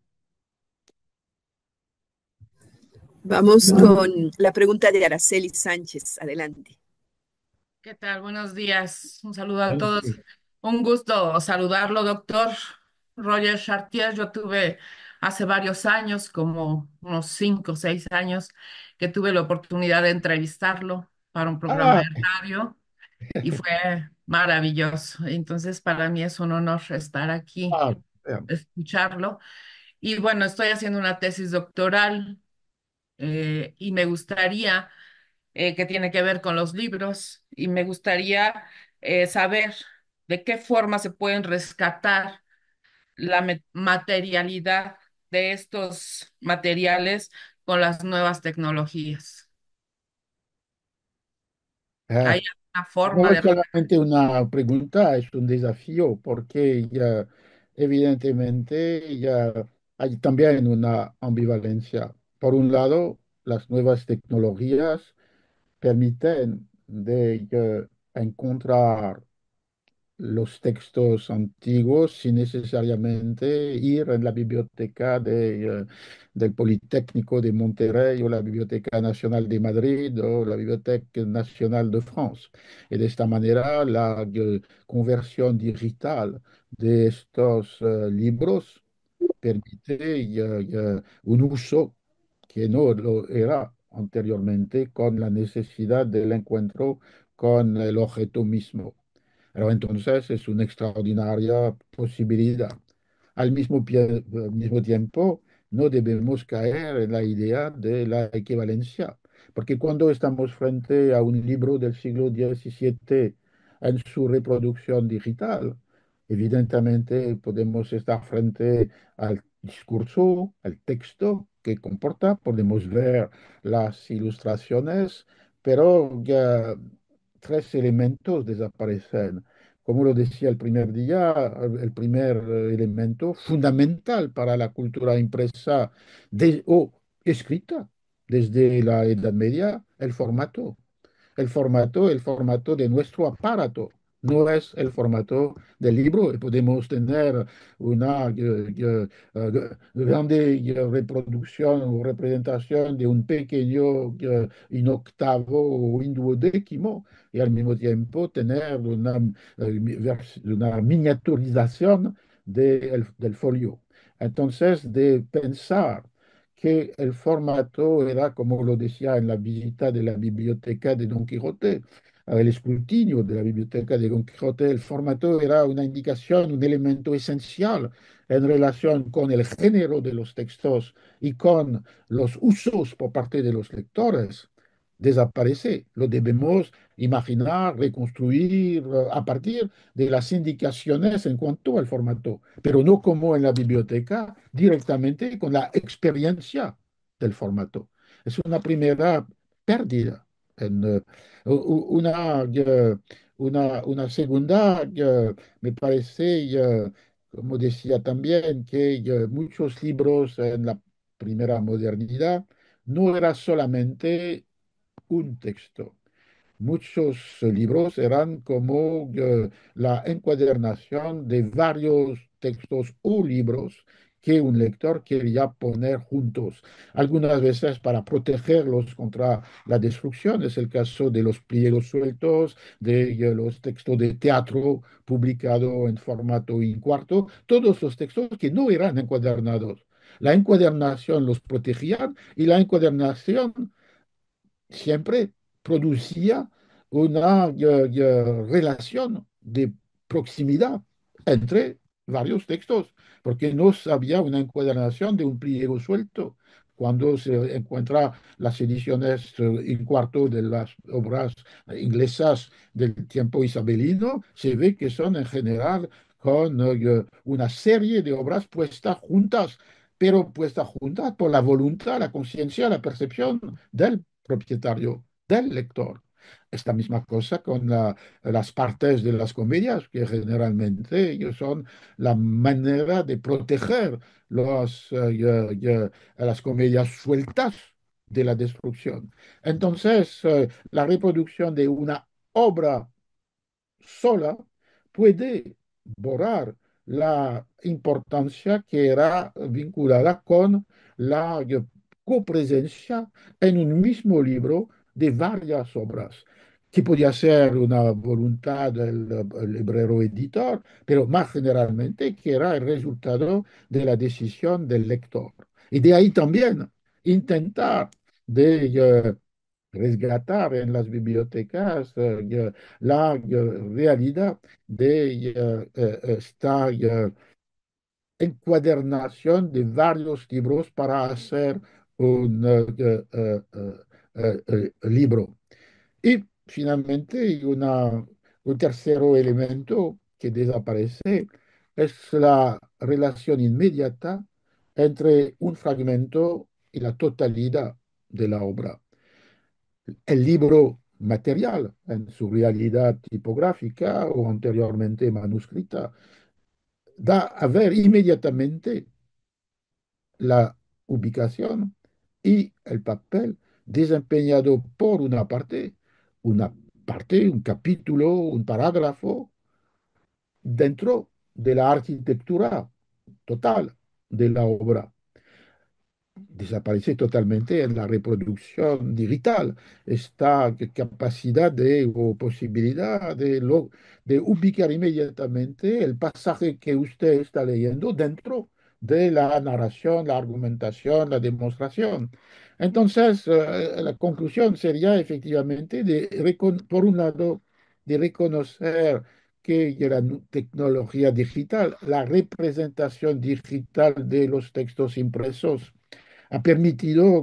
Vamos con la pregunta de Araceli Sánchez. Adelante. ¿Qué tal? Buenos días. Un saludo a Buenos todos. días. Un gusto saludarlo, doctor Roger Chartier. Yo tuve hace varios años, como unos 5 o 6 años, que tuve la oportunidad de entrevistarlo para un programa Ah, de radio y fue maravilloso. Entonces, para mí es un honor estar aquí, ah, escucharlo. Y bueno, estoy haciendo una tesis doctoral y me gustaría que tiene que ver con los libros y me gustaría saber de qué forma se pueden rescatar la materialidad de estos materiales con las nuevas tecnologías. ¿Hay Ah, alguna forma no es de... solamente una pregunta, es un desafío, porque ya, evidentemente ya hay también una ambivalencia. Por un lado, las nuevas tecnologías permiten de encontrar los textos antiguos sin necesariamente ir en la biblioteca del Politécnico de Monterrey o la Biblioteca Nacional de Madrid o la Biblioteca Nacional de France. Y de esta manera la conversión digital de estos libros permite un uso que no lo era anteriormente con la necesidad del encuentro con el objeto mismo. Pero entonces es una extraordinaria posibilidad. Al mismo tiempo, no debemos caer en la idea de la equivalencia, porque cuando estamos frente a un libro del siglo XVII en su reproducción digital, evidentemente podemos estar frente al discurso, al texto que comporta, podemos ver las ilustraciones, pero ya tres elementos desaparecen. Como lo decía el primer día, el primer elemento fundamental para la cultura impresa o escrita desde la Edad Media, el formato de nuestro aparato. No es el formato del libro. Podemos tener una grande reproducción o representación de un pequeño inoctavo o un duodécimo y al mismo tiempo tener una miniaturización del folio. Entonces, de pensar que el formato era, como lo decía en la visita de la biblioteca de Don Quijote, el escrutinio de la biblioteca de Don Quijote, el formato era una indicación, un elemento esencial en relación con el género de los textos y con los usos por parte de los lectores. Desaparece, lo debemos imaginar, reconstruir a partir de las indicaciones en cuanto al formato, pero no como en la biblioteca, directamente con la experiencia del formato. Es una primera pérdida. Una segunda, me parece, como decía también, que muchos libros en la primera modernidad no era solamente un texto. Muchos libros eran como la encuadernación de varios textos o libros que un lector quería poner juntos, algunas veces para protegerlos contra la destrucción. Es el caso de los pliegos sueltos, de los textos de teatro publicado en formato in cuarto, todos los textos que no eran encuadernados. La encuadernación los protegía y la encuadernación siempre producía una relación de proximidad entre varios textos, porque no había una encuadernación de un pliego suelto. Cuando se encuentra las ediciones en cuarto de las obras inglesas del tiempo isabelino, se ve que son en general con una serie de obras puestas juntas, pero puestas juntas por la voluntad, la conciencia, la percepción del propietario, del lector. Esta misma cosa con las partes de las comedias, que generalmente ellos son la manera de proteger las comedias sueltas de la destrucción. Entonces, la reproducción de una obra sola puede borrar la importancia que era vinculada con la copresencia en un mismo libro de varias obras, que podía ser una voluntad del librero editor, pero más generalmente que era el resultado de la decisión del lector. Y de ahí también intentar de resgatar en las bibliotecas la realidad de esta encuadernación de varios libros para hacer un libro. Y finalmente, un tercer elemento que desaparece es la relación inmediata entre un fragmento y la totalidad de la obra. El libro material, en su realidad tipográfica o anteriormente manuscrita, da a ver inmediatamente la ubicación y el papel desempeñado por una un capítulo, un parágrafo dentro de la arquitectura total de la obra. Desaparece totalmente en la reproducción digital esta capacidad o posibilidad de ubicar inmediatamente el pasaje que usted está leyendo dentro de la narración, la argumentación, la demostración. Entonces, la conclusión sería efectivamente por un lado, de reconocer que la tecnología digital, la representación digital de los textos impresos, ha permitido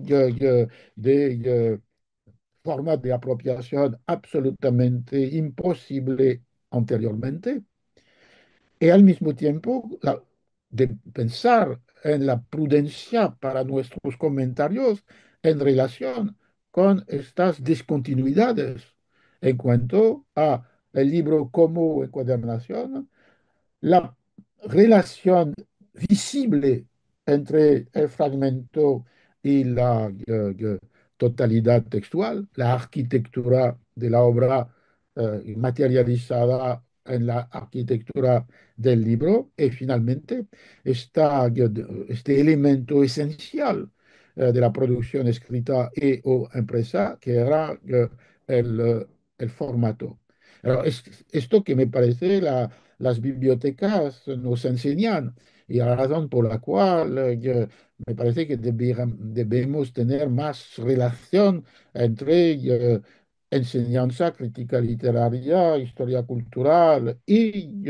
de formas de apropiación absolutamente imposible anteriormente y al mismo tiempo de pensar en la prudencia para nuestros comentarios en relación con estas discontinuidades en cuanto a el libro como encuadernación, la relación visible entre el fragmento y la totalidad textual, la arquitectura de la obra materializada en la arquitectura del libro y finalmente este elemento esencial de la producción escrita y o impresa que era el formato. Alors, esto que me parece las bibliotecas nos enseñan y la razón por la cual me parece que debemos tener más relación entre enseñanza, crítica literaria, historia cultural y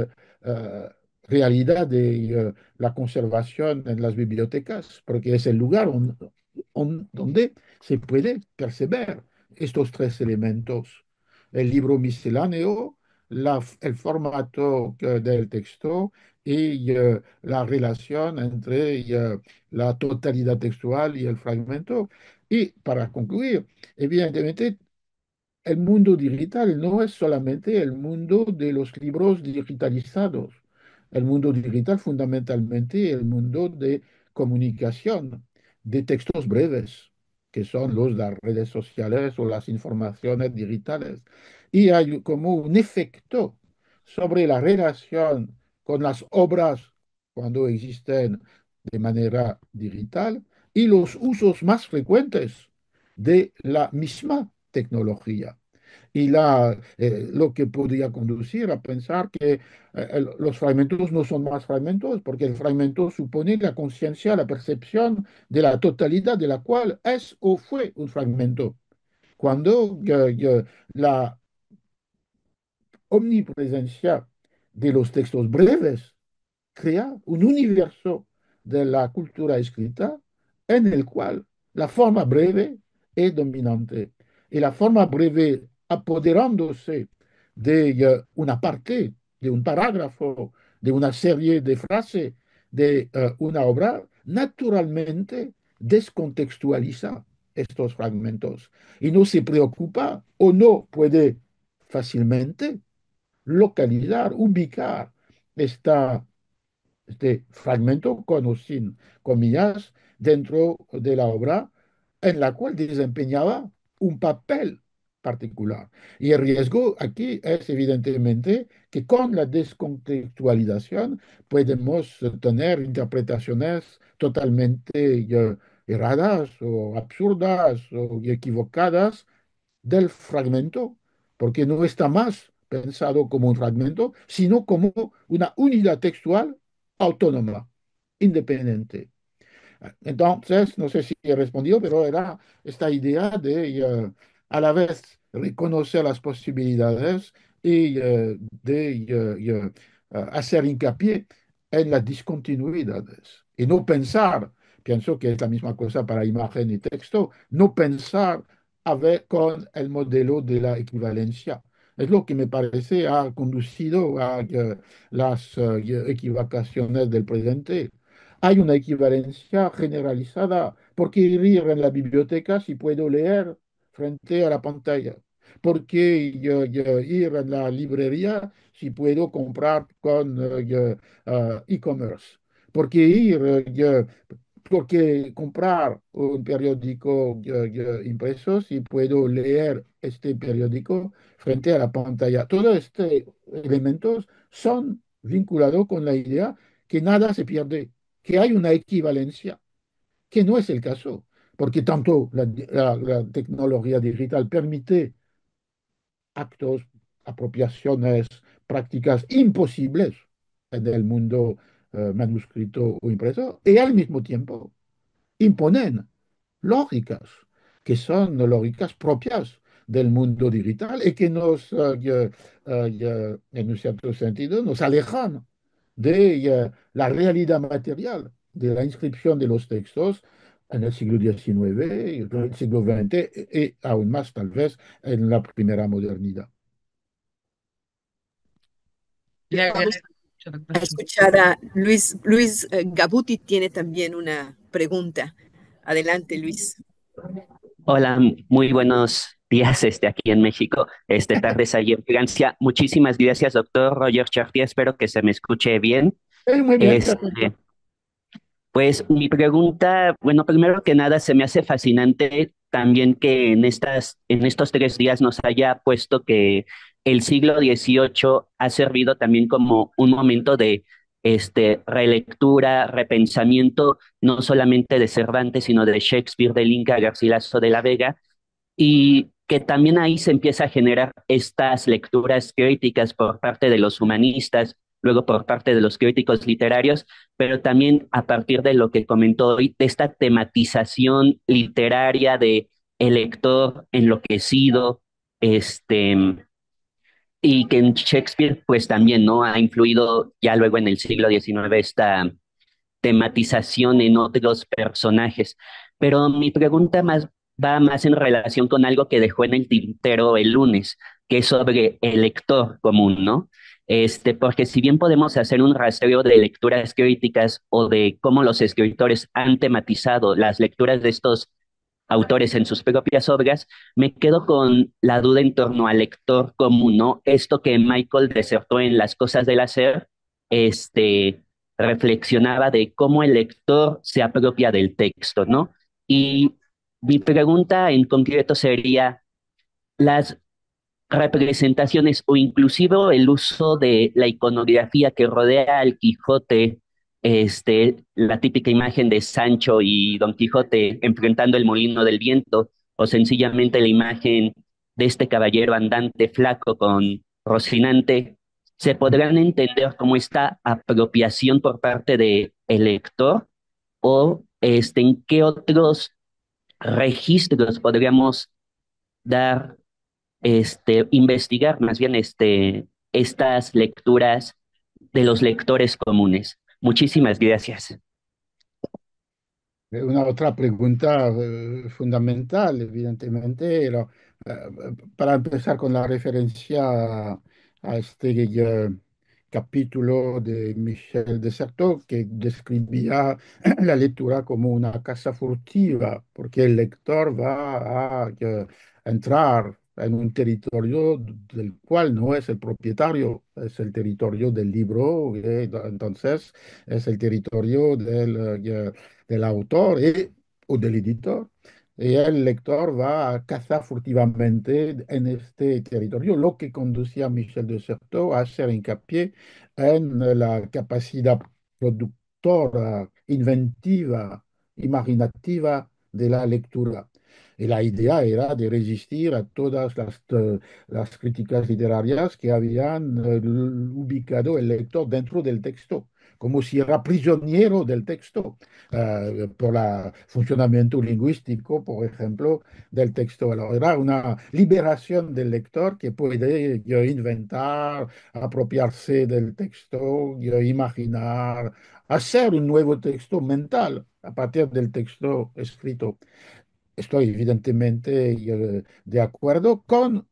realidad de la conservación en las bibliotecas, porque es el lugar donde se puede perceber estos tres elementos: el libro misceláneo, el formato del texto y la relación entre la totalidad textual y el fragmento. Y para concluir, evidentemente, el mundo digital no es solamente el mundo de los libros digitalizados. El mundo digital fundamentalmente el mundo de comunicación, de textos breves, que son los de las redes sociales o las informaciones digitales. Y hay como un efecto sobre la relación con las obras cuando existen de manera digital y los usos más frecuentes de la misma tecnología. Y lo que podría conducir a pensar que los fragmentos no son más fragmentos, porque el fragmento supone la conciencia, la percepción de la totalidad de la cual es o fue un fragmento. Cuando la omnipresencia de los textos breves crea un universo de la cultura escrita en el cual la forma breve es dominante. Y la forma breve, apoderándose de una parte, de un parágrafo, de una serie de frases, de una obra, naturalmente descontextualiza estos fragmentos y no se preocupa o no puede fácilmente localizar, ubicar esta este fragmento con o sin comillas dentro de la obra en la cual desempeñaba un papel particular. Y el riesgo aquí es evidentemente que con la descontextualización podemos tener interpretaciones totalmente erradas o absurdas o equivocadas del fragmento, porque no está más pensado como un fragmento, sino como una unidad textual autónoma, independiente. Entonces, no sé si he respondido, pero era esta idea de a la vez reconocer las posibilidades y hacer hincapié en las discontinuidades y no pensar, pienso que es la misma cosa para imagen y texto, no pensar con el modelo de la equivalencia. Es lo que me parece ha conducido a las equivocaciones del presente. Hay una equivalencia generalizada. ¿Por qué ir en la biblioteca si puedo leer frente a la pantalla? ¿Por qué ir en la librería si puedo comprar con e-commerce? ¿Por qué ir porque comprar un periódico impreso si puedo leer este periódico frente a la pantalla? Todos estos elementos son vinculados con la idea que nada se pierde, que hay una equivalencia, que no es el caso, porque tanto la tecnología digital permite actos, apropiaciones, prácticas imposibles en el mundo manuscrito o impreso, y al mismo tiempo imponen lógicas que son lógicas propias del mundo digital y que en un cierto sentido, nos alejan de la realidad material de la inscripción de los textos en el siglo XIX, en el siglo XX y aún más tal vez en la primera modernidad. Le Vamos agradezco mucho, doctor. a escuchar a Luis. Luis Gabuti tiene también una pregunta. Adelante, Luis. Hola, muy buenos días aquí en México, tardes allí en Francia. Muchísimas gracias, doctor Roger Chartier. Espero que se me escuche bien. Muy bien, perfecto. Este, pues mi pregunta, bueno, primero que nada, se me hace fascinante también que en estos 3 días nos haya puesto que el siglo XVIII ha servido también como un momento de relectura, repensamiento, no solamente de Cervantes, sino de Shakespeare, del Inca Garcilaso de la Vega, y que también ahí se empieza a generar estas lecturas críticas por parte de los humanistas, luego por parte de los críticos literarios, pero también a partir de lo que comentó hoy, de esta tematización literaria de el lector enloquecido, este, y que en Shakespeare pues también, ¿no? Ha influido ya luego en el siglo XIX esta tematización en otros personajes. Pero mi pregunta más va más en relación con algo que dejó en el tintero el lunes, que es sobre el lector común, ¿no? Porque si bien podemos hacer un rastreo de lecturas críticas o de cómo los escritores han tematizado las lecturas de estos autores en sus propias obras, me quedo con la duda en torno al lector común, ¿no? Esto que Michael desertó en Las cosas del hacer, reflexionaba de cómo el lector se apropia del texto, ¿no? Y mi pregunta en concreto sería, las representaciones o inclusive el uso de la iconografía que rodea al Quijote, la típica imagen de Sancho y Don Quijote enfrentando el molino del viento, o sencillamente la imagen de este caballero andante flaco con Rocinante, se podrán entender como esta apropiación por parte del lector o en qué otros registros podríamos dar investigar más bien estas lecturas de los lectores comunes. Muchísimas gracias. Una otra pregunta fundamental, evidentemente, para empezar con la referencia a este capítulo de Michel de Certeau que describía la lectura como una casa furtiva, porque el lector va a entrar en un territorio del cual no es el propietario, es el territorio del libro, entonces es el territorio del autor o del editor. Y el lector va a cazar furtivamente en este territorio, lo que conducía a Michel de Certeau a hacer hincapié en la capacidad productora, inventiva, imaginativa de la lectura. Y la idea era de resistir a todas las críticas literarias que habían ubicado el lector dentro del texto, como si era prisionero del texto por el funcionamiento lingüístico, por ejemplo, del texto. Era una liberación del lector que puede inventar, apropiarse del texto, imaginar, hacer un nuevo texto mental a partir del texto escrito. estoy evidentemente de acuerdo con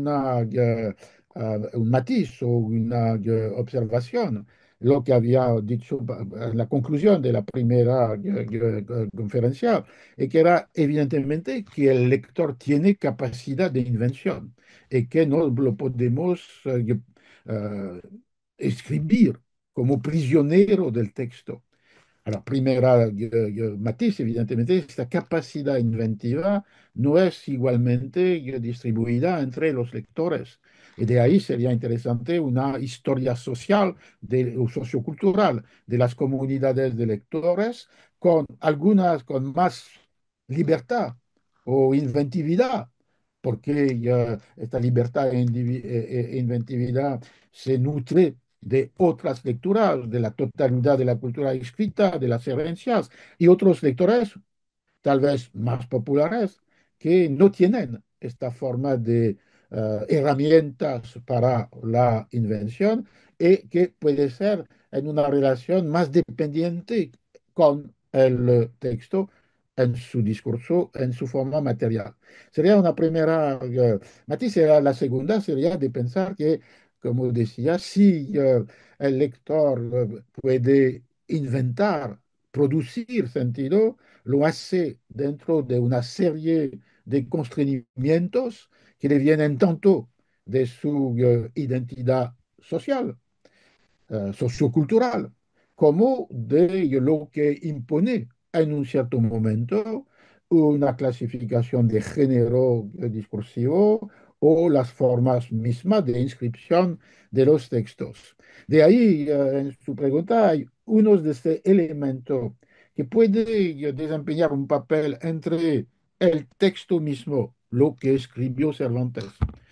un matiz o una observación. Lo que había dicho en la conclusión de la primera conferencia, y que era evidentemente que el lector tiene capacidad de invención y que no lo podemos eh, escribir como prisionero del texto. La primera matiz, evidentemente, esta capacidad inventiva no es igualmente distribuida entre los lectores. Y de ahí sería interesante una historia social o sociocultural de las comunidades de lectores, con algunas con más libertad o inventividad, porque esta libertad e inventividad se nutre de otras lecturas, de la totalidad de la cultura escrita, de las herencias, y otros lectores tal vez más populares que no tienen esta forma de herramientas para la invención y que puede ser en una relación más dependiente con el texto en su discurso, en su forma material. Sería una primera matiz. La segunda sería de pensar que, como decía, si el lector puede inventar, producir sentido, lo hace dentro de una serie de constreñimientos que le vienen tanto de su identidad social, sociocultural, como de lo que impone en un cierto momento una clasificación de género discursivo o las formas mismas de inscripción de los textos. De ahí, en su pregunta, hay unos de estos elementos que puede desempeñar un papel entre el texto mismo, lo que escribió Cervantes,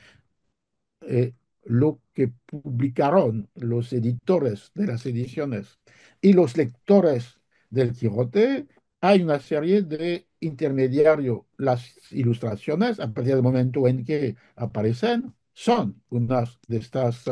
eh, lo que publicaron los editores de las ediciones y los lectores del Quijote, hay una serie de intermediarios. Las ilustraciones, a partir del momento en que aparecen, son unas de estas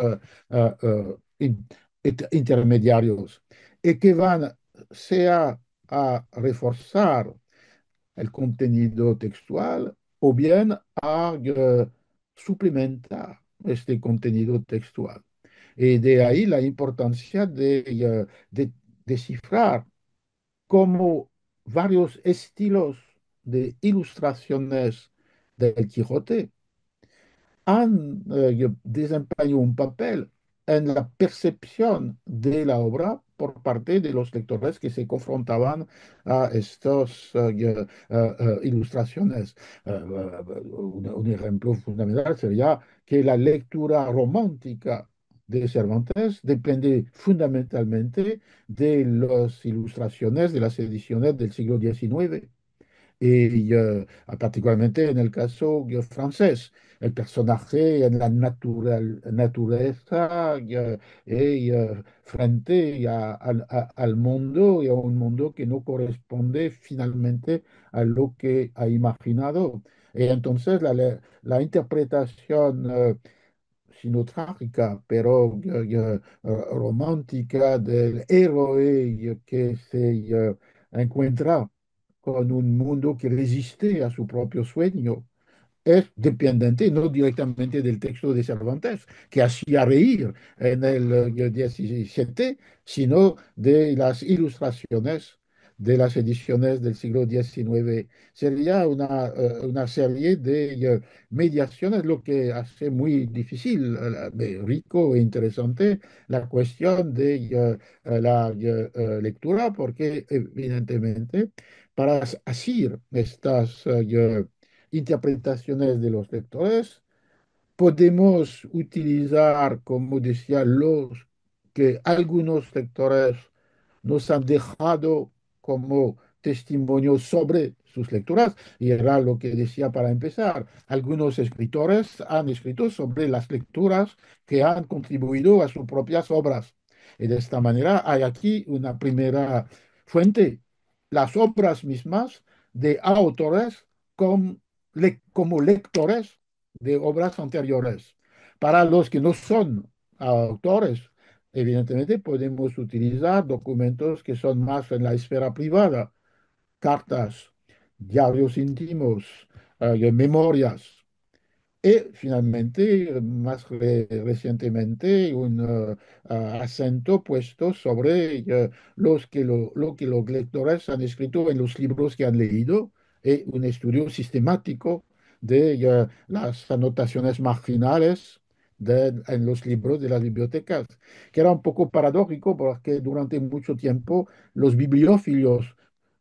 intermediarios y que van sea a reforzar el contenido textual o bien a suplementar este contenido textual. Y de ahí la importancia de descifrar cómo varios estilos de ilustraciones del Quijote han desempeñado un papel en la percepción de la obra por parte de los lectores que se confrontaban a estas ilustraciones. Un ejemplo fundamental sería que la lectura romántica de Cervantes depende fundamentalmente de las ilustraciones de las ediciones del siglo XIX y particularmente en el caso francés, el personaje en la naturaleza frente al mundo y a un mundo que no corresponde finalmente a lo que ha imaginado. Y entonces la interpretación sino trágica, pero romántica del héroe que se encuentra con un mundo que resiste a su propio sueño es dependiente no directamente del texto de Cervantes, que hacía reír en el 17, sino de las ilustraciones de las ediciones del siglo XIX. Sería una serie de mediaciones, lo que hace muy difícil, rico e interesante la cuestión de la lectura, porque evidentemente para asir estas interpretaciones de los lectores, podemos utilizar, como decía, los que algunos lectores nos han dejado como testimonio sobre sus lecturas, y era lo que decía para empezar. Algunos escritores han escrito sobre las lecturas que han contribuido a sus propias obras. Y de esta manera hay aquí una primera fuente, las obras mismas de autores con como lectores de obras anteriores. Para los que no son autores, evidentemente podemos utilizar documentos que son más en la esfera privada, cartas, diarios íntimos, memorias. Y finalmente, más recientemente, un acento puesto sobre lo que los lectores han escrito en los libros que han leído y un estudio sistemático de las anotaciones marginales en los libros de las bibliotecas, que era un poco paradójico porque durante mucho tiempo los bibliófilos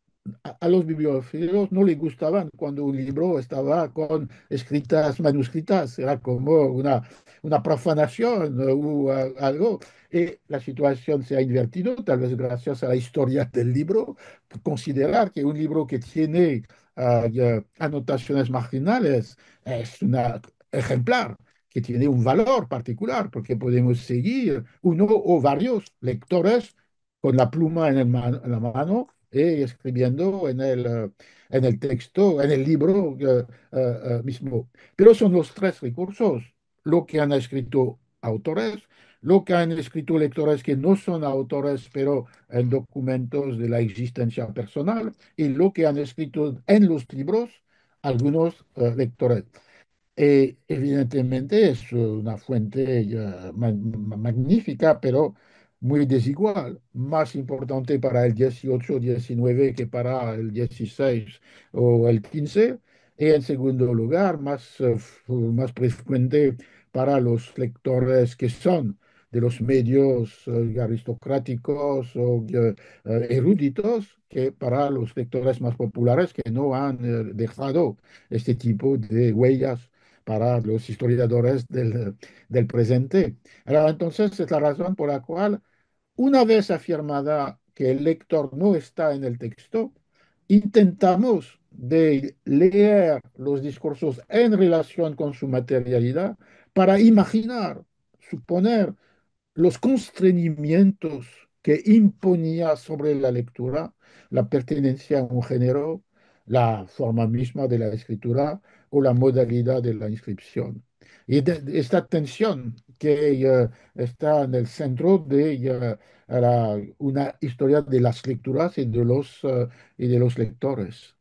a los bibliófilos no les gustaban cuando un libro estaba con escritas manuscritas, era como una profanación o algo. Y la situación se ha invertido, tal vez gracias a la historia del libro, considerar que un libro que tiene ya anotaciones marginales es un ejemplar que tiene un valor particular, porque podemos seguir uno o varios lectores con la pluma en la mano escribiendo en el texto, en el libro mismo. Pero son los tres recursos, lo que han escrito autores, lo que han escrito lectores que no son autores, pero en documentos de la existencia personal, y lo que han escrito en los libros algunos lectores. Evidentemente es una fuente magnífica, pero muy desigual, más importante para el 18, 19 que para el 16 o el 15, y en segundo lugar, más frecuente para los lectores que son de los medios aristocráticos o eruditos, que para los lectores más populares que no han dejado este tipo de huellas para los historiadores del presente. Ahora, entonces, es la razón por la cual, una vez afirmada que el lector no está en el texto, intentamos de leer los discursos en relación con su materialidad para imaginar, suponer los constreñimientos que imponía sobre la lectura la pertenencia a un género, la forma misma de la escritura o la modalidad de la inscripción. Y esta tensión que está en el centro de una historia de las lecturas y de los lectores.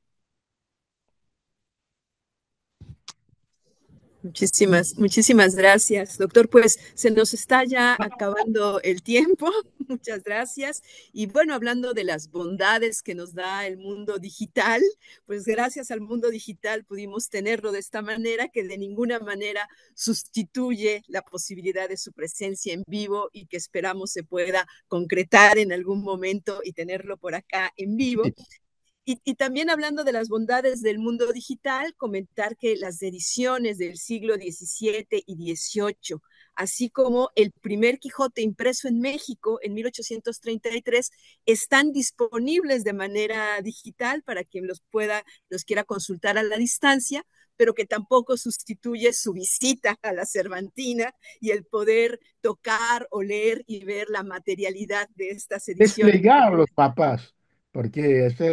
Muchísimas gracias, doctor. Pues se nos está ya acabando el tiempo. Muchas gracias. Y bueno, hablando de las bondades que nos da el mundo digital, pues gracias al mundo digital pudimos tenerlo de esta manera, que de ninguna manera sustituye la posibilidad de su presencia en vivo y que esperamos se pueda concretar en algún momento y tenerlo por acá en vivo. Y también hablando de las bondades del mundo digital, comentar que las ediciones del siglo XVII y XVIII, así como el primer Quijote impreso en México en 1833, están disponibles de manera digital para quien los quiera consultar a la distancia, pero que tampoco sustituye su visita a la Cervantina y el poder tocar o leer y ver la materialidad de estas ediciones. Desplegar los mapas, porque es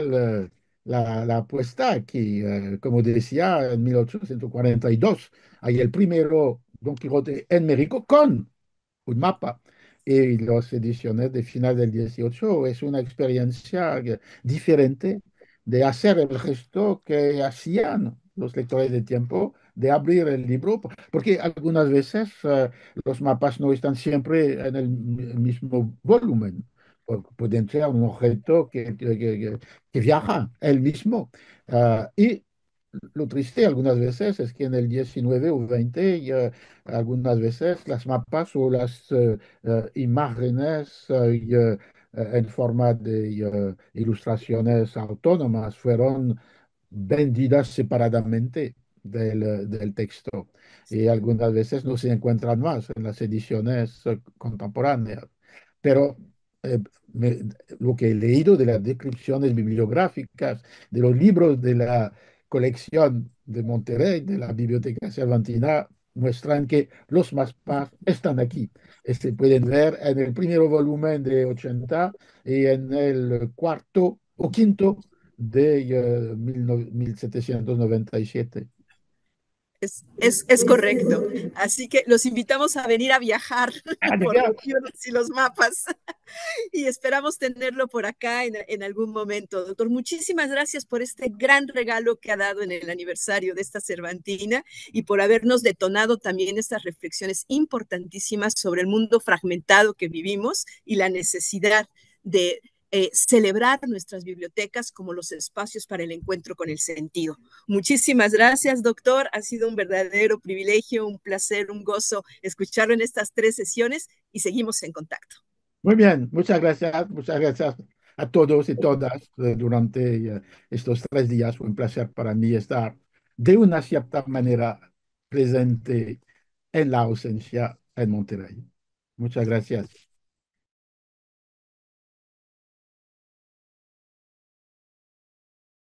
la apuesta aquí, como decía, en 1842, hay el primero Don Quijote en México con un mapa. Y las ediciones de final del 18 es una experiencia diferente de hacer el gesto que hacían los lectores de tiempo, de abrir el libro, porque algunas veces los mapas no están siempre en el mismo volumen. Pueden ser un objeto que viaja él mismo. Y lo triste algunas veces es que en el 19 o 20 ya algunas veces las mapas o las imágenes en forma de ilustraciones autónomas fueron vendidas separadamente del texto y algunas veces no se encuentran más en las ediciones contemporáneas. Pero eh, me- lo que he leído de las descripciones bibliográficas, de los libros de la colección de Monterrey, de la Biblioteca Cervantina, muestran que los mapas están aquí. Se pueden ver en el primer volumen de 80 y en el cuarto o quinto de 1797. Es correcto. Así que los invitamos a venir a viajar Ah, de por veras. los libros y los mapas y esperamos tenerlo por acá en algún momento. Doctor, muchísimas gracias por este gran regalo que ha dado en el aniversario de esta Cervantina y por habernos detonado también estas reflexiones importantísimas sobre el mundo fragmentado que vivimos y la necesidad de celebrar nuestras bibliotecas como los espacios para el encuentro con el sentido. Muchísimas gracias, doctor. Ha sido un verdadero privilegio, un placer, un gozo escucharlo en estas 3 sesiones y seguimos en contacto. Muy bien, muchas gracias a todos y todas durante estos 3 días. Fue un placer para mí estar de una cierta manera presente en la ausencia en Monterrey. Muchas gracias.